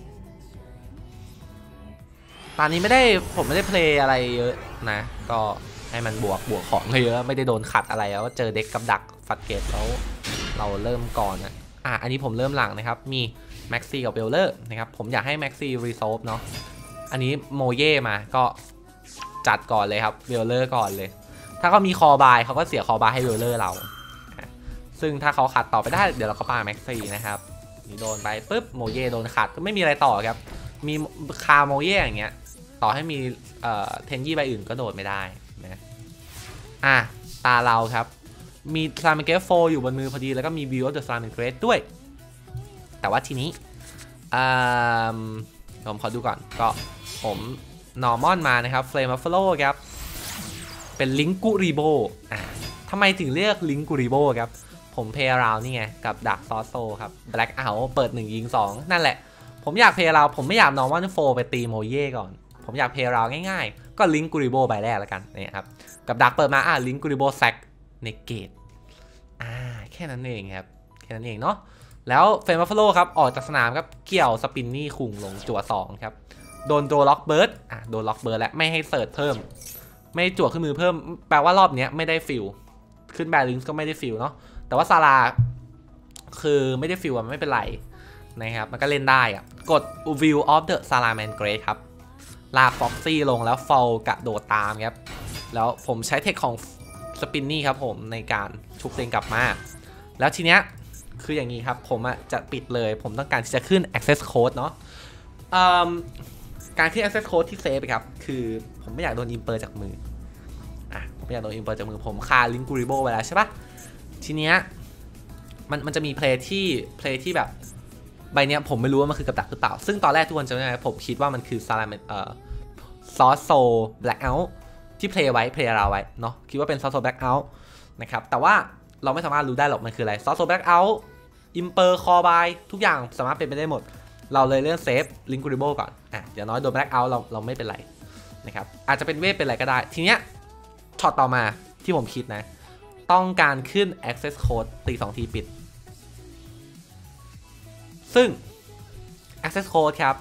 Speaker 1: ตอนนี้ผมไม่ได้เพลย์อะไรเยอะนะก็ให้มันบวกของเยอะไม่ได้โดนขัดอะไรแล้วเจอเด็กกับดักฟัดเกตแล้วเราเริ่มก่อนนะอันนี้ผมเริ่มหลังนะครับมีแม็กซี่กับเวลเลอร์นะครับผมอยากให้แม็กซี่รีโซฟเนาะอันนี้โมเย่มาก็จัดก่อนเลยครับเวลเลอร์ก่อนเลยถ้าเขามีคอบายเขาก็เสียคอบายให้เวลเลอร์เราซึ่งถ้าเขาขัดต่อไปได้เดี๋ยวเราก็ปาแม็กซี่นะครับนี่โดนไปปุ๊บโมเย่โดนขัดก็ไม่มีอะไรต่อครับมีคาโมเย่อย่างเงี้ยต่อให้มีเทนยี่ใบอื่นก็โดดไม่ได้นะตาเราครับมีซาเมเกฟโฟอยู่บนมือพอดีแล้วก็มีบิวเดอะซาเมเกรสด้วยแต่ว่าทีนี้ผมขอดูก่อนก็ผมนอร์มอนมานะครับเฟลมัฟเฟโลครับเป็นลิงกูริโบทำไมถึงเรียกลิงกูริโบครับผมเพย์ราวนี่ไงกับดักซอสโซครับแบล็กเอาเปิด1ยิง2นั่นแหละผมอยากเพย์ราวผมไม่อยากนอร์มอนโฟไปตีโมเย่ก่อนผมอยากเพย์ราวง่ายๆก็ลิงกูริโบใบแรกแล้วกันนี่ครับกับดักเปิดมาลิงกูริโบแซกเนเกตแค่นั้นเองครับแค่นั้นเองเนาะแล้วเฟรมบัฟฟาโลครับออกจากสนามครับเกี่ยวสปินนี่คุงลงจั่ว2ครับโดนโดล็อกเบิร์ดโดนล็อกเบิร์ดแล้วไม่ให้เสิร์ชเพิ่มไม่จั่วขึ้นมือเพิ่มแปลว่ารอบนี้ไม่ได้ฟิลขึ้นแบลิงส์ก็ไม่ได้ฟิลเนาะแต่ว่าซาร่าคือไม่ได้ฟิลไม่เป็นไรนะครับมันก็เล่นได้กด View of the Salaman Great ครับลากฟ็อกซี่ลงแล้วฟอลกระโดดตามครับแล้วผมใช้เทคของสปินนี่ครับผมในการชุบเต็งกลับมาแล้วทีเนี้ยคืออย่างนี้ครับผมจะปิดเลยผมต้องการที่จะขึ้น access code เนาะการขึ้น access code ที่เซฟครับคือผมไม่อยากโดนอิมเปอร์จากมือผมไม่อยากโดนอิมเปอร์จากมือผมคาลิงกูริโบไว้แล้วใช่ปะทีเนี้ยมันจะมีเพลย์ที่แบบใบเนี้ยผมไม่รู้ว่ามันคือกับดักหรือเปล่าซึ่งตอนแรกทุกคนจะไม่ได้ผมคิดว่ามันคือซาลาเมนซอสโซแบล็กเอาท์ที่เพลย์เราไว้เนาะคิดว่าเป็นซอสโซแบล็กเอาท์นะครับแต่ว่าเราไม่สามารถรู้ได้หรอกมันคืออะไรซอสโซแบล็กเอาท์อิมเปอร์คอบายทุกอย่างสามารถเป็นไปได้หมดเราเลยเลือกเซฟลิงกูริโบก่อนอย่างน้อยโดนแบล็กเอาท์เราไม่เป็นไรนะครับอาจจะเป็นเวทเป็นอะไรก็ได้ทีเนี้ยช็อตต่อมาที่ผมคิดนะต้องการขึ้น access code ตี2ทีปิดซึ่ง access code ครับ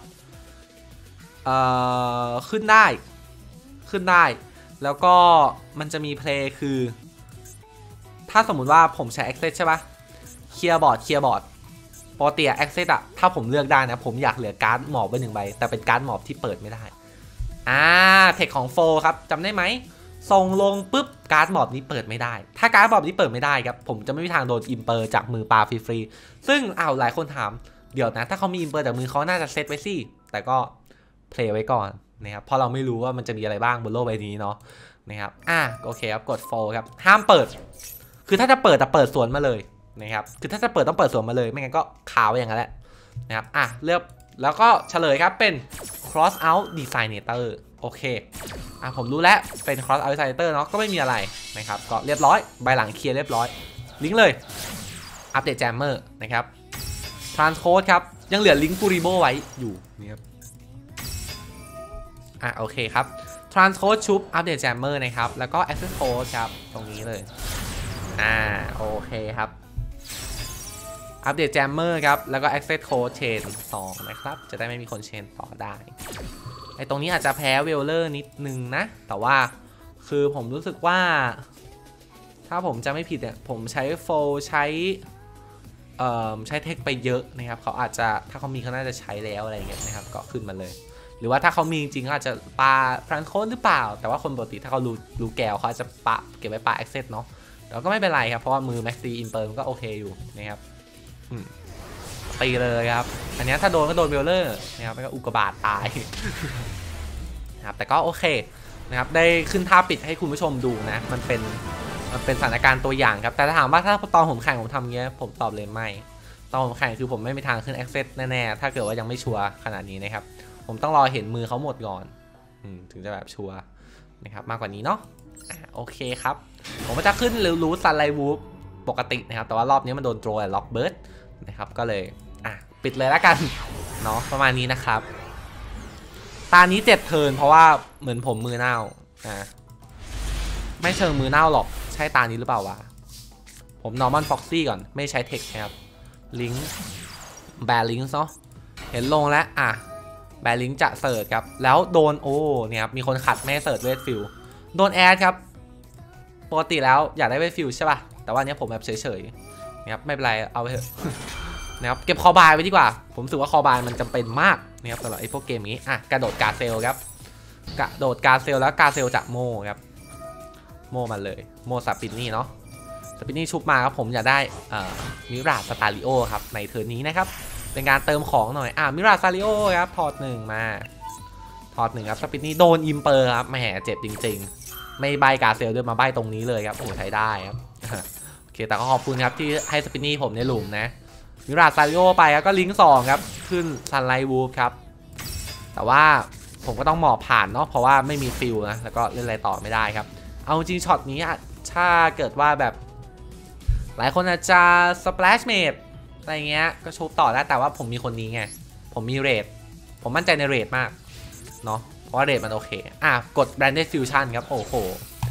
Speaker 1: ขึ้นได้แล้วก็มันจะมีเพลย์คือถ้าสมมุติว่าผมใช้ access ใช่ปะเคลียร์บอร์ดปกติaccess ถ้าผมเลือกได้นะผมอยากเหลือการ์ดหมอบไว้1ใบแต่เป็นการ์ดหมอบที่เปิดไม่ได้เทคของโฟครับจำได้ไหมส่งลงปุ๊บการ์ดหมอบนี้เปิดไม่ได้ถ้าการ์ดหมอบนี้เปิดไม่ได้ครับผมจะไม่มีทางโดนอิมเปอร์จากมือปลาฟรีๆซึ่งหลายคนถามเดี๋ยวนะถ้าเขามีอิมเปอร์จากมือเขาน่าจะเซตไว้สิแต่ก็เพลย์ไว้ก่อนนะครับเพราะเราไม่รู้ว่ามันจะมีอะไรบ้างบนโลกใบนี้เนาะนะครับโอเคครับกดโฟครับห้ามเปิดคือถ้าจะเปิดแต่เปิดสวนมาเลยนะครับคือถ้าจะเปิดต้องเปิดสวนมาเลยไม่งั้นก็ขาวอย่างนั้นแหละนะครับเลือกแล้วก็เฉลยครับเป็น cross out designator โอเคผมรู้แล้วเป็น cross out designator เนาะก็ไม่มีอะไรนะครับก็เรียบร้อยใบหลังเคลียร์เรียบร้อยลิงก์เลยอัปเดตแจมเมอร์นะครับ transcode ครับยังเหลือลิงก์กูริโบไว้อยู่นี่ครับโอเคครับ transcode ชุบอัปเดตแจมเมอร์นะครับแล้วก็ access code ครับตรงนี้เลยโอเคครับอัปเดตแจมเมอร์ครับแล้วก็ access code chain 2นะครับจะได้ไม่มีคนเชนต่อได้ตรงนี้อาจจะแพ้เวลเลอร์นิดนึงนะแต่ว่าคือผมรู้สึกว่าถ้าผมจะไม่ผิดเนี่ยผมใช้โฟใช้เทคไปเยอะนะครับเขาอาจจะถ้าเขามีเขาน่าจะใช้แล้วอะไรอย่างเงี้ยนะครับก็ขึ้นมาเลยหรือว่าถ้าเขามีจริงเขาอาจจะปาทรานโคดหรือเปล่าแต่ว่าคนปกติถ้าเขารู้แก้วเขาอาจจะเก็บไว้ปา access เนาะแล้วก็ไม่เป็นไรครับเพราะว่ามือ Max D Imper มันก็โอเคอยู่นะครับตีเลยครับอันนี้ถ้าโดนก็โดนเวลเลอร์นะครับแล้วก็อุกกาบาตตายนะครับแต่ก็โอเคนะครับได้ขึ้นท่าปิดให้คุณผู้ชมดูนะมันเป็นสถานการณ์ตัวอย่างครับแต่ถ้าถามว่าถ้าตอนผมแข่งผมทำเงี้ยผมตอบเลยไม่ตอนผมแข่งคือผมไม่มีทางขึ้น Access แน่ๆถ้าเกิดว่ายังไม่ชัวร์ขนาดนี้นะครับผมต้องรอเห็นมือเขาหมดก่อนถึงจะแบบชัวร์นะครับมากกว่านี้เนาะโอเคครับผมก็จะขึ้นรูทซันไลท์วูฟปกตินะครับแต่ว่ารอบนี้มันโดนโดรล็อกเบิร์ดนะครับก็เลยปิดเลยแล้วกันเนาะประมาณนี้นะครับตานี้7 เทิร์นเพราะว่าเหมือนผมมือเน่าไม่เชิงมือเน่าหรอกใช่ตานี้หรือเปล่าวะผมนอร์มันฟ็อกซี่ก่อนไม่ใช้เทคนะครับลิงก์แบลิงก์เนาะเห็นลงแล้วแบลิงก์จะเสิร์ชครับแล้วโดนเนี่ยครับมีคนขัดไม่ให้เสิร์ชเวทฟิลโดนแอดครับปกติแล้วอยากได้เวทฟิลใช่ป่ะแต่ว่านี้ผมแบบเฉยๆนะครับไม่เป็นไรเอาไปเถอะ นะครับเก็บคอบายไว้ดีกว่าผมรู้สึกว่าคอบายมันจำเป็นมากนะครับสำหรับไอ้พวกเกมนี้กระโดดกาเซลครับกระโดดกาเซลแล้วกาเซลจะโมครับโมมาเลยโมสปินนี่เนาะสปินนี่ชุบมาครับผมอยากได้มิราสตาริโอครับในเทิร์นนี้นะครับเป็นการเติมของหน่อยมิราสตาริโอครับถอด1มาถอด1ครับสปินนี่โดนอิมเปอร์ครับแหมเจ็บจริงๆไม่ใบกาเซลด้วยมาใบตรงนี้เลยครับโอ้ใช้ได้ครับโอเคแต่ก็ขอบคุณครับที่ให้สปินนี่ผมในหลุมนะมิราสตาริโอไปครับก็ลิงก์2ครับขึ้นซันไลท์วูฟครับแต่ว่าผมก็ต้องหมอบผ่านเนาะเพราะว่าไม่มีฟิลนะแล้วก็เล่นอะไรต่อไม่ได้ครับเอาจริงช็อตนี้ถ้าเกิดว่าแบบหลายคนอาจจะสเปลชเมดอะไรเงี้ยก็ชุบต่อได้แต่ว่าผมมีคนนี้ไงผมมีเรทผมมั่นใจในเรทมากเนาะเพราะว่าเรทมันโอเคกด Branded Fusion ครับโอ้โห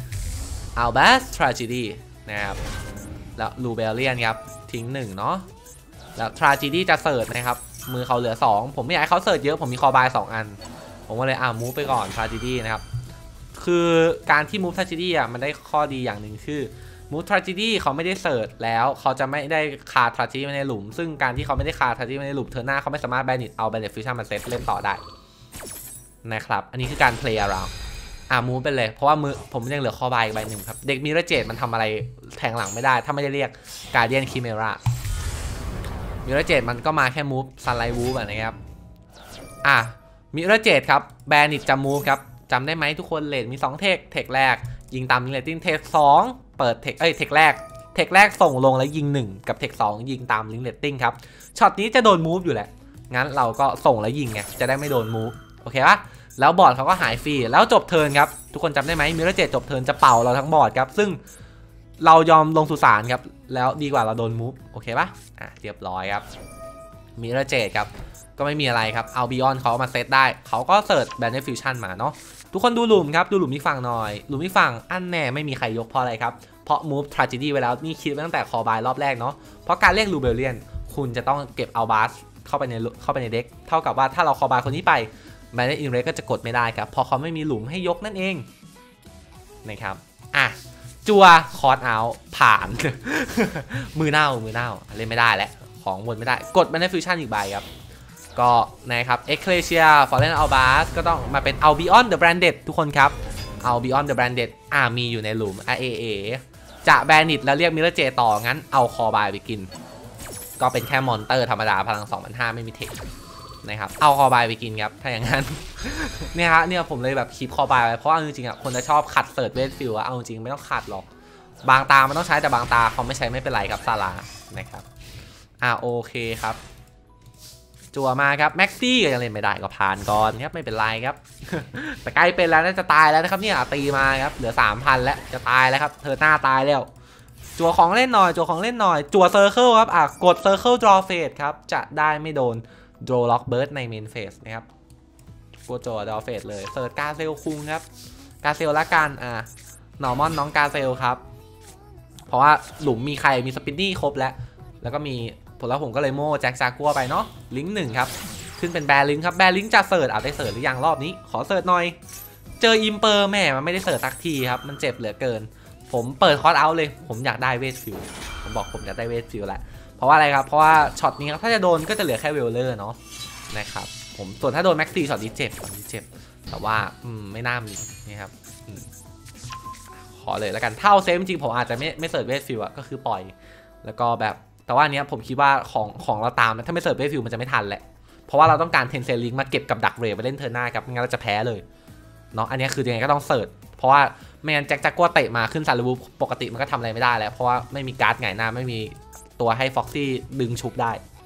Speaker 1: Albas Tragedy นะครับแล้วลูเบลเลียนครับทิ้ง1เนาะแล้ว Tragedy จะเสิร์ชนะครับมือเขาเหลือ2ผมไม่อยากให้เขาเสิร์ชเยอะผมมีคอบาย2อันผมก็เลยมูฟไปก่อน Tragedy นะครับคือการที่ move Tragedy มันได้ข้อดีอย่างหนึ่งคือMood Tragedy เขาไม่ได้เสิร์ชแล้วเขาจะไม่ได้คา Tragedy ในหลุมซึ่งการที่เขาไม่ได้คา Tragedy ในหลุมเทอร์หน้าเขาไม่สามารถ Banish เอา Banish Fusion มาเซฟเล่นต่อได้นะครับอันนี้คือการ play around move ไปเลยเพราะว่ามือผมยังเหลือคอบายอีกใบหนึ่งครับเด็กมิราเจตมันทำอะไรแทงหลังไม่ได้ถ้าไม่ได้เรียก Guardian Chimera มิราเจตมันก็มาแค่ move Sunlight Wolf นะครับมิราเจตครับ Banish จะ move ครับจำได้ไหมทุกคนเลทมี2เทคแรกยิงตามลิงเลตติ้งเทค2เปิดเทคแรกส่งลงแล้วยิง1กับเทค2ยิงตามลิงเลตติ้งครับช็อตนี้จะโดนมูฟอยู่แหละงั้นเราก็ส่งแล้วยิงไงจะได้ไม่โดนมูฟโอเคปะแล้วบอร์ดเขาก็หายฟรีแล้วจบเทิร์นครับทุกคนจำได้ไหมมิราเจตจบเทิร์นจะเป่าเราทั้งบอร์ดครับซึ่งเรายอมลงสุสานครับแล้วดีกว่าเราโดนมูฟโอเคปะเรียบร้อยครับมิราเจตครับก็ไม่มีอะไรครับเอาบิออนเขามาเซตได้เขาก็เสิร์ชแบนเนฟิวชั่นมาเนาะทุกคนดูหลุมครับดูหลุมอีกฝั่งหน่อยหลุมอีกฝั่งอันแน่ไม่มีใครยกเพราะอะไรครับเพราะ move tragedy ไว้แล้วนี่คิดไว้ตั้งแต่คอบายรอบแรกเนาะเพราะการเรียกลูเบลเลียนคุณจะต้องเก็บเอาบาสเข้าไปในเด็กเท่ากับว่าถ้าเราคอบายคนนี้ไปแบนเนอินเรก็จะกดไม่ได้ครับเพราะเขาไม่มีหลุมให้ยกนั่นเองนะครับจัวคอร์สเอาผ่าน มือเน่าเล่นไม่ได้แล้วของวนไม่ได้กดแบนเนฟิวชั่นอีกใบครับก็นะครับ Ecclesia Fallen Albas ก็ต้องมาเป็น Albion the Branded ทุกคนครับ Albion the Branded มีอยู่ในหลุมจะแบนิตแล้วเรียกมิราเจต่องั้นเอาคอบายไปกินก็เป็นแค่มอนเตอร์ธรรมดาพลัง 2,500 ไม่มีเทคนะครับเอาคอบายไปกินครับถ้าอย่างนั้น เนี่ยผมเลยแบบคีปคอบายไว้เพราะจริงๆคนจะชอบขัดเสิร์ชเวทฟิลเอาจริงไม่ต้องขัดหรอกบางตามันต้องใช้แต่บางตาเขาไม่ใช้ไม่เป็นไรครับซาลานะครับโอเคครับจั่วมาครับแม็กซี่ก็ยังเล่นไม่ได้ก็ผ่านก่อนครับไม่เป็นไรครับ แต่ใกล้เป็นแล้วน่าจะตายแล้วนะครับเนี่ยตีมาครับเหลือ 3,000 แล้วจะตายแล้วครับเธอหน้าตายแล้วจั่วของเล่นหน่อยจั่วเซอร์เคิลครับกดเซอร์เคิลดรอเฟสครับจะได้ไม่โดนโดรล็อกเบิร์ดในเมนเฟสนะครับกดจั่วดรอเฟสเลยเซิร์ชกาเซลคุงครับกาเซลละกันนอร์มอนน้องกาเซลครับเพราะว่าหลุมมีใครมีสปินนี่ครบแล้วก็มีผมก็เลยโม่แจ็คซากัวไปเนาะลิงก์1ครับขึ้นเป็นแบร์ลิงก์ครับแบร์ลิงก์จะเสิร์ชได้เสิร์ชหรือยังรอบนี้ขอเสิร์ชหน่อยเจออิมเปอร์แม่มันไม่ได้เสิร์ชสักทีครับมันเจ็บเหลือเกินผมเปิดคอร์สเอาเลยผมอยากได้เวทฟิลผมบอกผมอยากได้เวทฟิลแหละเพราะว่าอะไรครับเพราะว่าช็อตนี้ครับถ้าจะโดนก็จะเหลือแค่เวลเลอร์เนาะนะครับผมส่วนถ้าโดนแม็กซี่ช็อตนี้เจ็บแต่ว่าไม่น่ามีนี่ครับขอเลยแล้วกันเท่าเซฟจริงผมอาจจะไม่เสิร์ชเวทฟิลก็คือปล่อยแล้วก็แบบแต่ว่าอันนี้ผมคิดว่าของเราตามถ้าไม่เสิร์ฟเวทฟิลมันจะไม่ทันแหละเพราะว่าเราต้องการเทนเซลลิงมาเก็บกับดักเรย์ไปเล่นเทอร์หน้าครับงั้นเราจะแพ้เลยเนาะอันนี้คือยังไงก็ต้องเสิร์ฟเพราะว่าไม่งั้นแจ็คจักกัวเตะมาขึ้นซาลูปกติมันก็ทำอะไรไม่ได้แล้วเพราะว่าไม่มีการ์ดไงหน้าไม่มีตัวให้ฟ็อกซี่ดึงชุบได้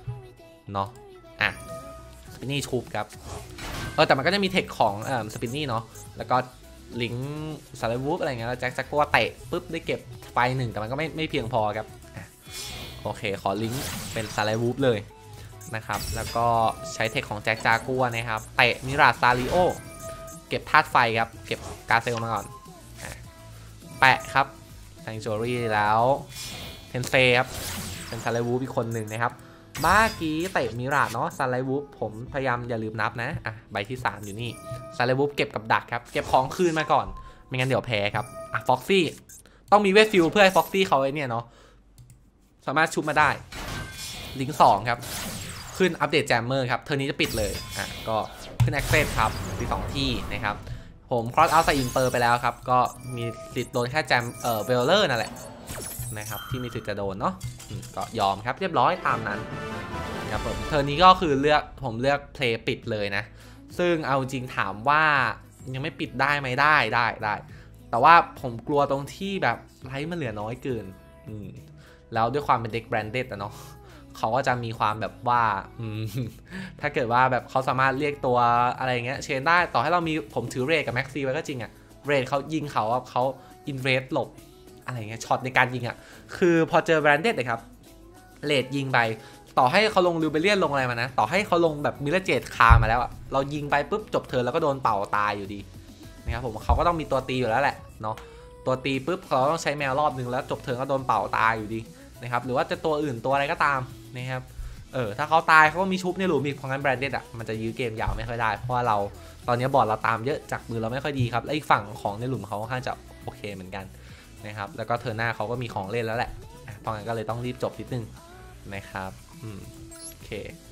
Speaker 1: เนาะอ่ะสปินนี่ชุบครับแต่มันก็จะมีเทคของสปินนี่เนาะแล้วก็ลิงก์ซาเลวูฟอะไรเงี้ยแล้วแจ็คก็เตะปุ๊บได้เก็บไฟ1แต่มันก็ไม่เพียงพอครับโอเคขอลิงก์เป็นซาเลวูฟเลยนะครับแล้วก็ใช้เทคของแจ็คจากัวนะครับเตะมิราซาริโอเก็บธาตุไฟครับเก็บกาเซลมาก่อนแปะครับแซงจูรี่แล้วเทนเซครับเป็นซาเลวูฟอีกคนหนึ่งนะครับเมื่อกี้เตะมิราเนาะซาเลวูฟผมพยายามอย่าลืมนับนะใบที่3อยู่นี่ซาเลวูฟเก็บกับดักครับเก็บของคืนมาก่อนไม่งั้นเดี๋ยวแพ้ครับฟ็อกซี่ต้องมีเวทฟิลเพื่อให้ฟ็อกซี่เขาไอ้เนี่ยเนาะสามารถชุบมาได้ลิงก์2ครับขึ้นอัปเดตแจมเมอร์ครับเทอร์นี้จะปิดเลยก็ขึ้นแอคเซสครับที่2ที่นะครับผมครอสเอาท์ใส่อินเตอร์ไปแล้วครับก็มีติดโดนแค่แจมเวลเลอร์นั่นแหละนะครับที่มีสิทธิ์จะโดนเนาะก็ยอมครับเรียบร้อยตามนั้นครับผมเทอร์นี้ก็คือผมเลือกเพลย์ปิดเลยนะซึ่งเอาจริงถามว่ายังไม่ปิดได้ไหมได้แต่ว่าผมกลัวตรงที่แบบไลท์มันเหลือน้อยเกินแล้วด้วยความเป็นเด็กแบรนเด็ดเนาะเขาก็จะมีความแบบว่าถ้าเกิดว่าแบบเขาสามารถเรียกตัวอะไรเงี้ยเชนได้ต่อให้เรามีผมถือเรทกับแม็กซี่ไว้ก็จริงเรทเขายิงเขาอินเวสหลบอะไรเงี้ยช็อตในการยิงคือพอเจอแบรนเด็ดเลยครับเรทยิงไปต่อให้เขาลงริวเบเลียนลงอะไรมานะต่อให้เขาลงแบบมิลเลเจตคามาแล้วเรายิงไปปุ๊บจบเทิร์นแล้วก็โดนเป่าตายอยู่ดีนะครับผมเขาก็ต้องมีตัวตีอยู่แล้วแหละเนาะตัวตีปุ๊บเขาต้องใช้แมวรอบนึงแล้วจบเทิร์นก็โดนเป่าตายอยู่ดีนะครับหรือว่าจะตัวอื่นตัวอะไรก็ตามนะครับถ้าเขาตายเขาก็มีชุบในหลุมอีกเพราะงั้นแบรนเด็ดมันจะยื้อเกมยาวไม่ค่อยได้เพราะว่าเราตอนนี้บอร์ดเราตามเยอะจากมือเราไม่ค่อยดีครับและอีกฝั่งของในหลุมเขาค่อนข้างจะโอเคเหมือนกันนะครับแล้วก็เทิร์นหน้าเขาก็มีของเล่นแล้วแหละเพราะงั้นก็เลยต้องรีบจบนิดนึงนะครับโอเค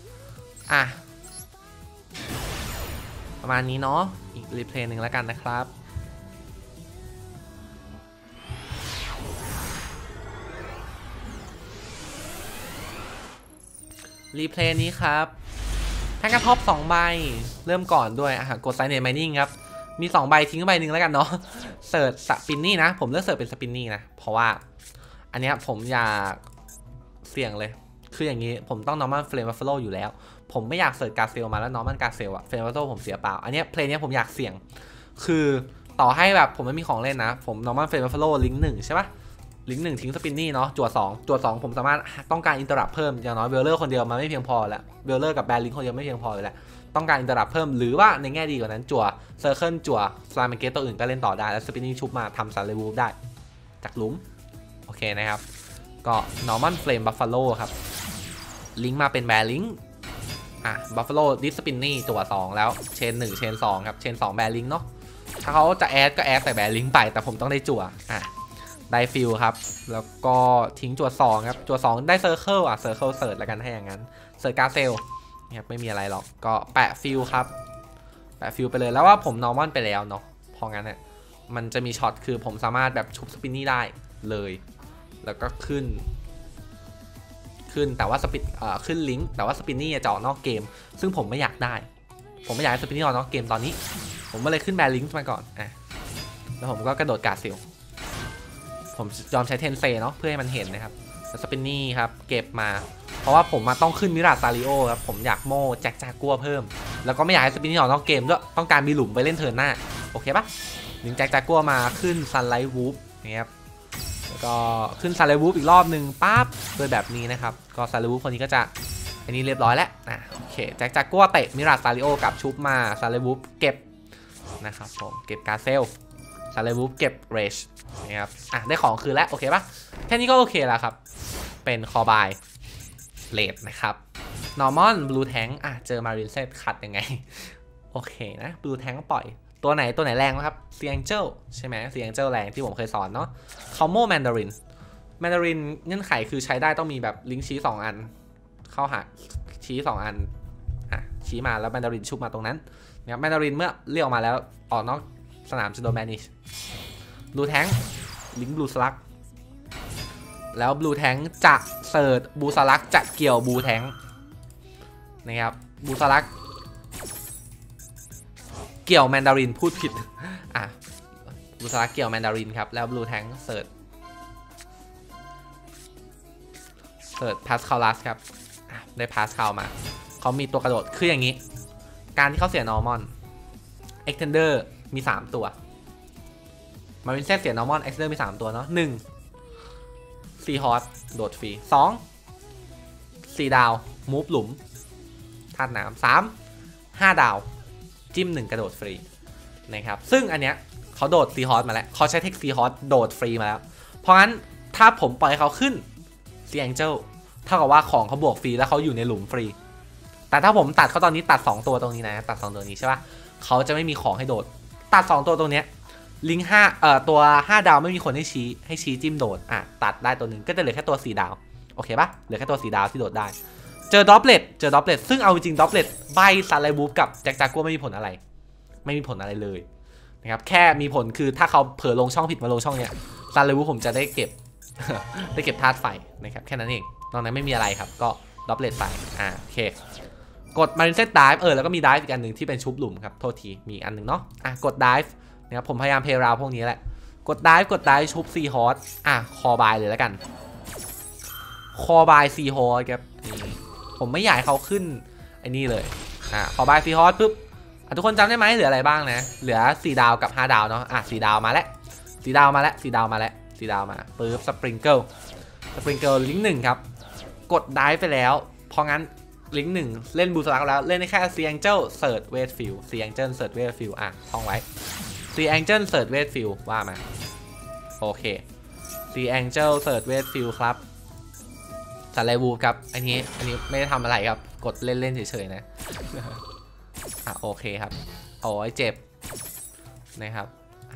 Speaker 1: ประมาณนี้เนาะอีกรีเพลย์หนึ่งแล้วกันนะครับรีเพลย์นี้ครับแท่งกระทบ2ใบเริ่มก่อนด้วยกดไซเนตไมนิ่งครับมี2ใบทิ้งใบหนึ่งแล้วกันเนาะเสิร์ชสปินนี่นะผมเลือกเสิร์ชเป็นสปินนี่นะเพราะว่าอันนี้ผมอยากเสี่ยงเลยคืออย่างนี้ผมต้องนอร์มันเฟรมบัฟเฟโลอยู่แล้วผมไม่อยากเสิร์ชกาเซลมาแล้วนอร์มันกาเซลเฟรมบัฟเฟโลผมเสียเปล่าอันนี้เพลย์นี้ผมอยากเสี่ยงคือต่อให้แบบผมไม่มีของเล่นนะผมนอร์มันเฟรมบัฟเฟโลลิงก์1ใช่ปะลิงก์1ทิ้งสปินนี่เนาะจั่ว2ผมสามารถต้องการอินเตอร์รับเพิ่มอย่างน้อยเวลเลอร์คนเดียวมันไม่เพียงพอแล้วเวลเลอร์กับแบรลิงก์คนเดียวไม่เพียงพอเลยแหละต้องการอินเตอร์รับเพิ่มหรือว่าในแง่ดีกว่านั้นจั่วเซอร์เคิลจั่วสไลม์เกตตัวอื่นก็เล่นต่อได้แล้วสปินนี่ชุบมาทำซาเลวูฟได้จากหลุมโอเคนะครับก็นอร์มันเฟรมบัฟฟาโลครับลิงก์มาเป็นแบรลิงก์บัฟฟาโลดิสปินนี่จั่ว2แล้วเชน1เชน2ครับเชน2แบรลิงก์เนาะถ้าเขาจะแอดก็แอดแต่แบรลิงก์ไปแต่ผมต้องได้จั่วได้ฟิลครับแล้วก็ทิ้งจั่ว2ครับจั่ว2ได้เซอร์เคิลเซอร์เคิลเสิร์ชแล้วกันให้อย่างนั้นเสิร์ชกาเซลนะครับไม่มีอะไรหรอกก็แปะฟิลครับแปะฟิลไปเลยแล้วว่าผมนอร์มอนไปแล้วเนาะพองั้นเนี่ยมันจะมีช็อตคือผมสามารถแบบชุบสปินนี่ได้เลยแล้วก็ขึ้นแต่ว่าสปินขึ้นลิงก์แต่ว่าสปินนี่จะออกนอกเกมซึ่งผมไม่อยากได้ผมไม่อยากให้สปินนี่ออกนอกเกมตอนนี้ผมก็เลยขึ้นแบรลิงก์มาก่อนแล้วผมก็กระโดดกาเซลผมยอมใช้เทนเซเนาะเพื่อให้มันเห็นนะครับแล้วสปินนี่ครับเก็บมาเพราะว่าผมมาต้องขึ้นมิราซาริโอครับผมอยากโม่แจ็คจากัวเพิ่มแล้วก็ไม่อยากให้สปินนี่ออกนอกเกมด้วยต้องการมีหลุมไปเล่นเทิร์นหน้าโอเคปะดึงแจ็คจากัวมาขึ้นซันไลท์วูฟนะครับแล้วก็ขึ้นซันไลท์วูฟอีกรอบหนึ่งปั๊บโดยแบบนี้นะครับก็ซันไลท์วูฟคนนี้ก็จะอันนี้เรียบร้อยแล้วโอเคแจ็คจากัวเตะมิราซาริโอกับชุบมาซันไลท์วูฟเก็บนะครับผมเก็บกาเซลซันไลท์วูฟเก็บเรชนะครับได้ของคืนแล้วโอเคปะแค่นี้ก็โอเคแล้วครับเป็นคอบายเลดนะครับนอร์มอนบลูแทงเจอมารินเซตขัดยังไงโอเคนะบลูแทงก็ปล่อยตัวไหนแรงนะครับเซียงเจลใช่ไหมเซียงเจลแรงที่ผมเคยสอนเนาะคอมโมแมนดารินเงื่อนไขคือใช้ได้ต้องมีแบบลิงก์ชี้2อันเข้าหาชี้2อันชี้มาแล้วแมนดารินชุบมาตรงนั้นนะครับแมนดารินเมื่อเรียกออกมาแล้วออกนอกสนามจะโดนแบนิชบลูแทงลิงก์บลูสลักแล้วบลูแทงจะเสิร์ชบูสลักจะเกี่ยวบลูแทงนะครับบูสลักเกี่ยวแมนดารินพูดผิดบูสลักเกี่ยวแมนดารินครับแล้วบลูแทงเสิร์ชพาสคาลัสครับได้พาสเข้ามาเขามีตัวกระโดดคืออย่างนี้การที่เขาเสีย normal extender มี3ตัวมาวินเซตเสีย normal extender มี3ตัวเนาะ1 ซีฮอสโดดฟรี2 4 ดาวมูฟหลุมธาตุน้ำ5 ดาวจิ้ม1กระโดดฟรีนะครับซึ่งอันเนี้ยเขาโดดซีฮอสมาแล้วเขาใช้เทคซีฮอสโดดฟรีมาแล้วเพราะงั้นถ้าผมปล่อยเขาขึ้นซีแองเจิลเท่ากับว่าของเขาบวกฟรีแล้วเขาอยู่ในหลุมฟรีแต่ถ้าผมตัดเขาตอนนี้ตัด2ตัวตรงนี้นะตัด2ตัวนี้ใช่ปะเขาจะไม่มีของให้โดดตัด2ตัวตรงเนี้ยลิงก์ตัว5 ดาวไม่มีคนให้ชี้จิ้มโดดตัดได้ตัวหนึ่งก็จะเหลือแค่ตัว4 ดาวโอเคปะเหลือแค่ตัว4 ดาวที่โดดได้เจอดรอปเลตซึ่งเอาจริงดรอปเลตใบซันไลบูฟกับแจ็คจากัวไม่มีผลอะไรเลยนะครับแค่มีผลคือถ้าเขาเผลอลงช่องผิดมาลงช่องเนี้ยซันไลบูฟผมจะได้เก็บ ธาตุไฟนะครับแค่นั้นเองนอกนั้นไม่มีอะไรครับก็ดรอปเลตไปโอเคกดมารินเซตไดฟ์แล้วก็มีไดฟ์อีกอันหนึ่งที่เป็นชุบหลุมครับโทษทีมีอันหนึ่งเนาะกดไดฟ์นะครับผมพยายามเพลย์ราวพวกนี้แหละกดไดฟ์ชุบซีฮอสคอบายเลยแล้วกันคอบายซีฮอสครับผมไม่อยากให้เขาขึ้นไอ้นี่เลยคอบายซีฮอสปุ๊บทุกคนจำได้ไหมเหลืออะไรบ้างนะเหลือ4 ดาวกับ5 ดาวเนาะ4 ดาวมาแล้ว4 ดาวมาปุ๊บสปริงเกิลลิงก์1ครับกดไดฟ์ไปแล้วเพราะงั้นลิงก์1เล่นบูสลักแล้วเล่นได้แค่ซีแองเจิลเซิร์ชเวทฟิลท่องไว้ซีแองเจิลเซิร์ชเวทฟิลว่ามาโอเคซีแองเจิลเซิร์ชเวทฟิลครับซันไลบูครับอันนี้ไม่ได้ทำอะไรครับกดเล่นเฉยๆนะโอเคครับโอ้ยเจ็บนะครับ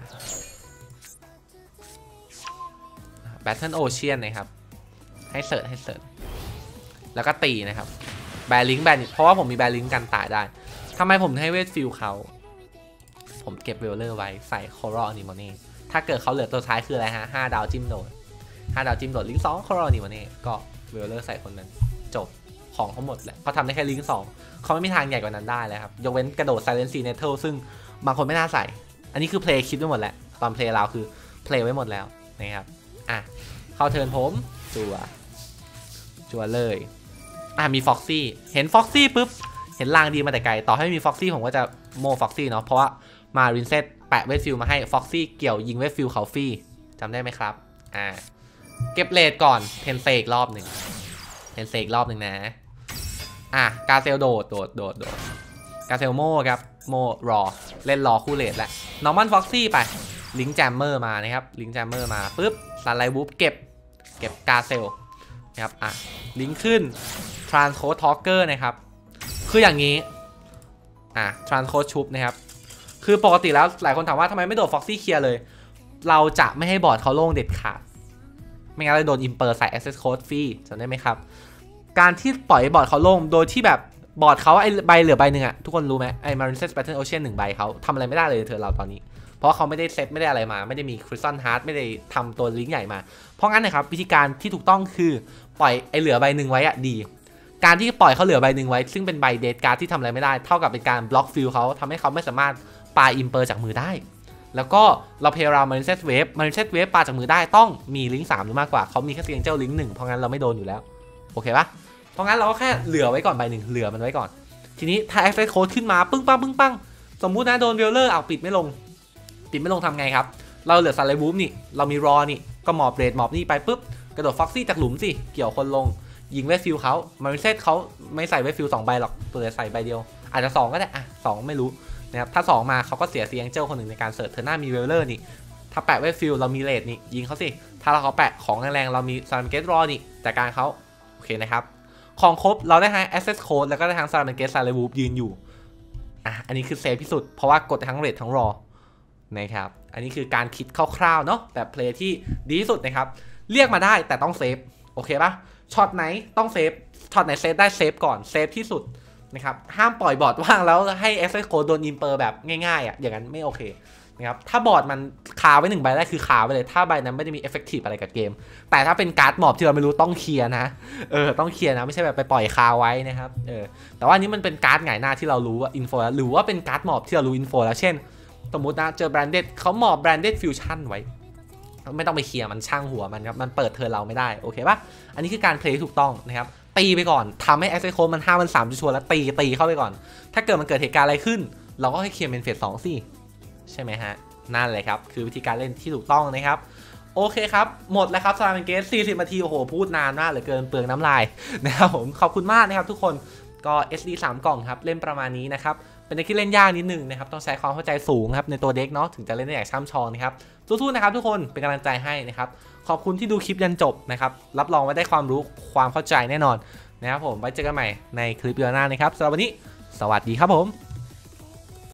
Speaker 1: Battle Ocean นะครับให้เสิร์ชแล้วก็ตีนะครับแบลิงเพราะว่าผมมีแบลิงกันตายได้ทำไมผมให้เวทฟิลเขาผมเก็บเวลเลอร์ไว้ใส่คอรัลอนิโมเน่ถ้าเกิดเขาเหลือตัวท้ายคืออะไรฮะ5 ดาวจิ้มโดดลิงก์2คอรัลอนิโมเน่ก็เวลเลอร์ใส่คนนั้นจบของเขาหมดแหละเขาทำได้แค่ลิงก์2เขาไม่มีทางใหญ่กว่านั้นได้แล้วครับยกเว้นกระโดด Silent Sea Nettle ซึ่งบางคนไม่น่าใส่อันนี้คือเพลย์คิดไว้หมดแล้วตอนเพลย์เราคือเพลย์ไว้หมดแล้วนะครับเข้าเทิร์นผมจัวเลยมีฟ็อกซี่เห็นฟ็อกซี่ปุ๊บเห็นลางดีมาแต่ไกลต่อให้มีฟ็อกซี่ผมก็จะโมฟ็อกซี่เนาะเพราะว่ามารินเซตแปะเวทฟิลมาให้ฟ็อกซี่เกี่ยวยิงเวทฟิลเขาฟรีจำได้ไหมครับเก็บเลดก่อนเทนเซกรอบหนึ่งนะกาเซลโดดกาเซลโมครับโมรอเล่นรอคู่เลดแล้วนอร์มันฟ็อกซี่ไปลิงก์แจมเมอร์มานะครับลิงก์แจมเมอร์มาปุ๊บซันไลบูฟเก็บกาเซลนะครับลิงก์ขึ้นทรานโคทอเกอร์นะครับคืออย่างนี้ทรานโคชุบนะครับคือปกติแล้วหลายคนถามว่าทำไมไม่โดดฟ็อกซี่เคลียร์เลยเราจะไม่ให้บอร์ดเขาโล่งเด็ดขาดไม่งั้นเราโดนอิมเปอร์ใส่ access code ฟรีจำได้ไหมครับการที่ปล่อยบอร์ดเขาโล่งโดยที่แบบบอร์ดเขาไอ้ใบเหลือใบหนึ่งทุกคนรู้ไหมไอ้ Marinette Battle Ocean 1 ใบเขาทำอะไรไม่ได้เลยเธอเราตอนนี้เพราะเขาไม่ได้เซตไม่ได้อะไรมาไม่ได้มี Crystal Heart ไม่ได้ทำตัวลิงก์ใหญ่มาเพราะงั้นนะครับวิธีการที่ถูกต้องคือปล่อยไอ้เหลือใบหนึ่งไว้ดีการที่ปล่อยเขาเหลือใบหนึ่งไว้ซึ่งเป็นใบเดทการ์ดที่ทำอะไรไม่ได้เท่ากับเป็นการบล็อกฟิลเขาทำให้เขาไม่สามารถปาอิมเปอร์จากมือได้แล้วก็เราเพลรามารินเซตเวฟปาจากมือได้ต้องมีลิงก์3หรือมากกว่าเขามีแค่เซียงเจ้าลิงก์1เพราะงั้นเราไม่โดนอยู่แล้วโอเคปะเพราะงั้นเราก็แค่เหลือไว้ก่อนใบหนึ่งเหลือมันไว้ก่อนทีนี้ถ้า access code ขึ้นมาปึ้งปังสมมุตินะโดนเวลเลอร์ปิดไม่ลงทำไงครับเราเหลือซันไลบูฟนี่เรามีรอนี่ก็หมอบเรดหมอบนี่ไปปุ๊บกระโดดฟ็อกซี่จากหลุมสิเกี่ยวคนลงยิงเวทฟิลเขามารินเซตเขาไม่ใส่เวทฟิล2 ใบหรอกตัวใส่ใบเดียวอาจจะ2ก็ได้2ไม่รู้นะครับถ้า2มาเขาก็เสียเซียงเจ้าคนหนึ่งในการเสิร์ชเธอหน้ามีเวลเลอร์นี่ถ้าแปะเวทฟิลเรามีเลดนี่ยิงเขาสิถ้าเราเขาแปะของแรงๆเรามีซาร์เกตรอนี่จากการเขาโอเคนะครับของครบเราได้ทั้ง access code แล้วก็ได้ทั้งซาร์เกตซาร์เลวูฟยืนอยู่อันนี้คือเซฟที่สุดเพราะว่ากดทั้งเลดทั้งรอนะครับอันนี้คือการคิดคร่าวๆเนาะแบบเพลย์ที่ดีที่สุดนะครับเรียกมาได้แต่ต้องเซฟโอเคปะช็อตไหนต้องเซฟช็อตไหนเซฟได้เซฟก่อนเซฟที่สุดนะครับห้ามปล่อยบอร์ดว่างแล้วให้ access code โดนอิมเปอร์แบบง่ายๆอย่างนั้นไม่โอเคนะครับถ้าบอร์ดมันคาไว้1 ใบได้คือคาไว้เลยถ้าใบนั้นไม่ได้มี effective อะไรกับเกมแต่ถ้าเป็นการ์ดหมอบที่เราไม่รู้ต้องเคลียร์นะต้องเคลียร์นะไม่ใช่แบบไปปล่อยคาไว้นะครับแต่ว่านี้มันเป็นการ์ดหงายหน้าที่เรารู้ว่าอินโฟแล้วหรือว่าเป็นการ์ดหมอบที่เรารู้อินโฟแล้วเช่นสมมตินะเจอ branded เขาหมอบ branded fusion ไว้ไม่ต้องไปเคลียร์มันช่างหัวมันครับมันเปิดเทิร์นเราไม่ได้โอเคปะอันนี้คือการเพลย์ถูกต้องนะครับตีไปก่อนทำให้ access code มัน5 มัน 3ชัวร์แล้วตีเข้าไปก่อนถ้าเกิดมันเกิดเหตุการณ์อะไรขึ้นเราก็ให้เคลียร์เป็นเฟส 2สิใช่ไหมฮะนั่นเลยครับคือวิธีการเล่นที่ถูกต้องนะครับโอเคครับหมดแล้วครับสลาเมนเกส40 นาทีโอ้โหพูดนานมากเหลือเกินเปลืองน้ำลายนะครับผมขอบคุณมากนะครับทุกคนก็ SD 3 กล่องครับเล่นประมาณนี้นะครับเป็นเด็กที่เล่นยากนิดนึงนะครับต้องใช้ความเข้าใจสูงครับในตัวเด็กเนาะถึงจะเล่นได้อย่างช่ำชองนะครับสู้ๆนะครับทุกคนเป็นกำลังใจให้นะครับขอบคุณที่ดูคลิปยันจบนะครับรับรองว่าได้ความรู้ความเข้าใจแน่นอนนะครับผมไว้เจอกันใหม่ในคลิปวิดีโอหน้านะครับสำหรับวันนี้สวัสดีครับผม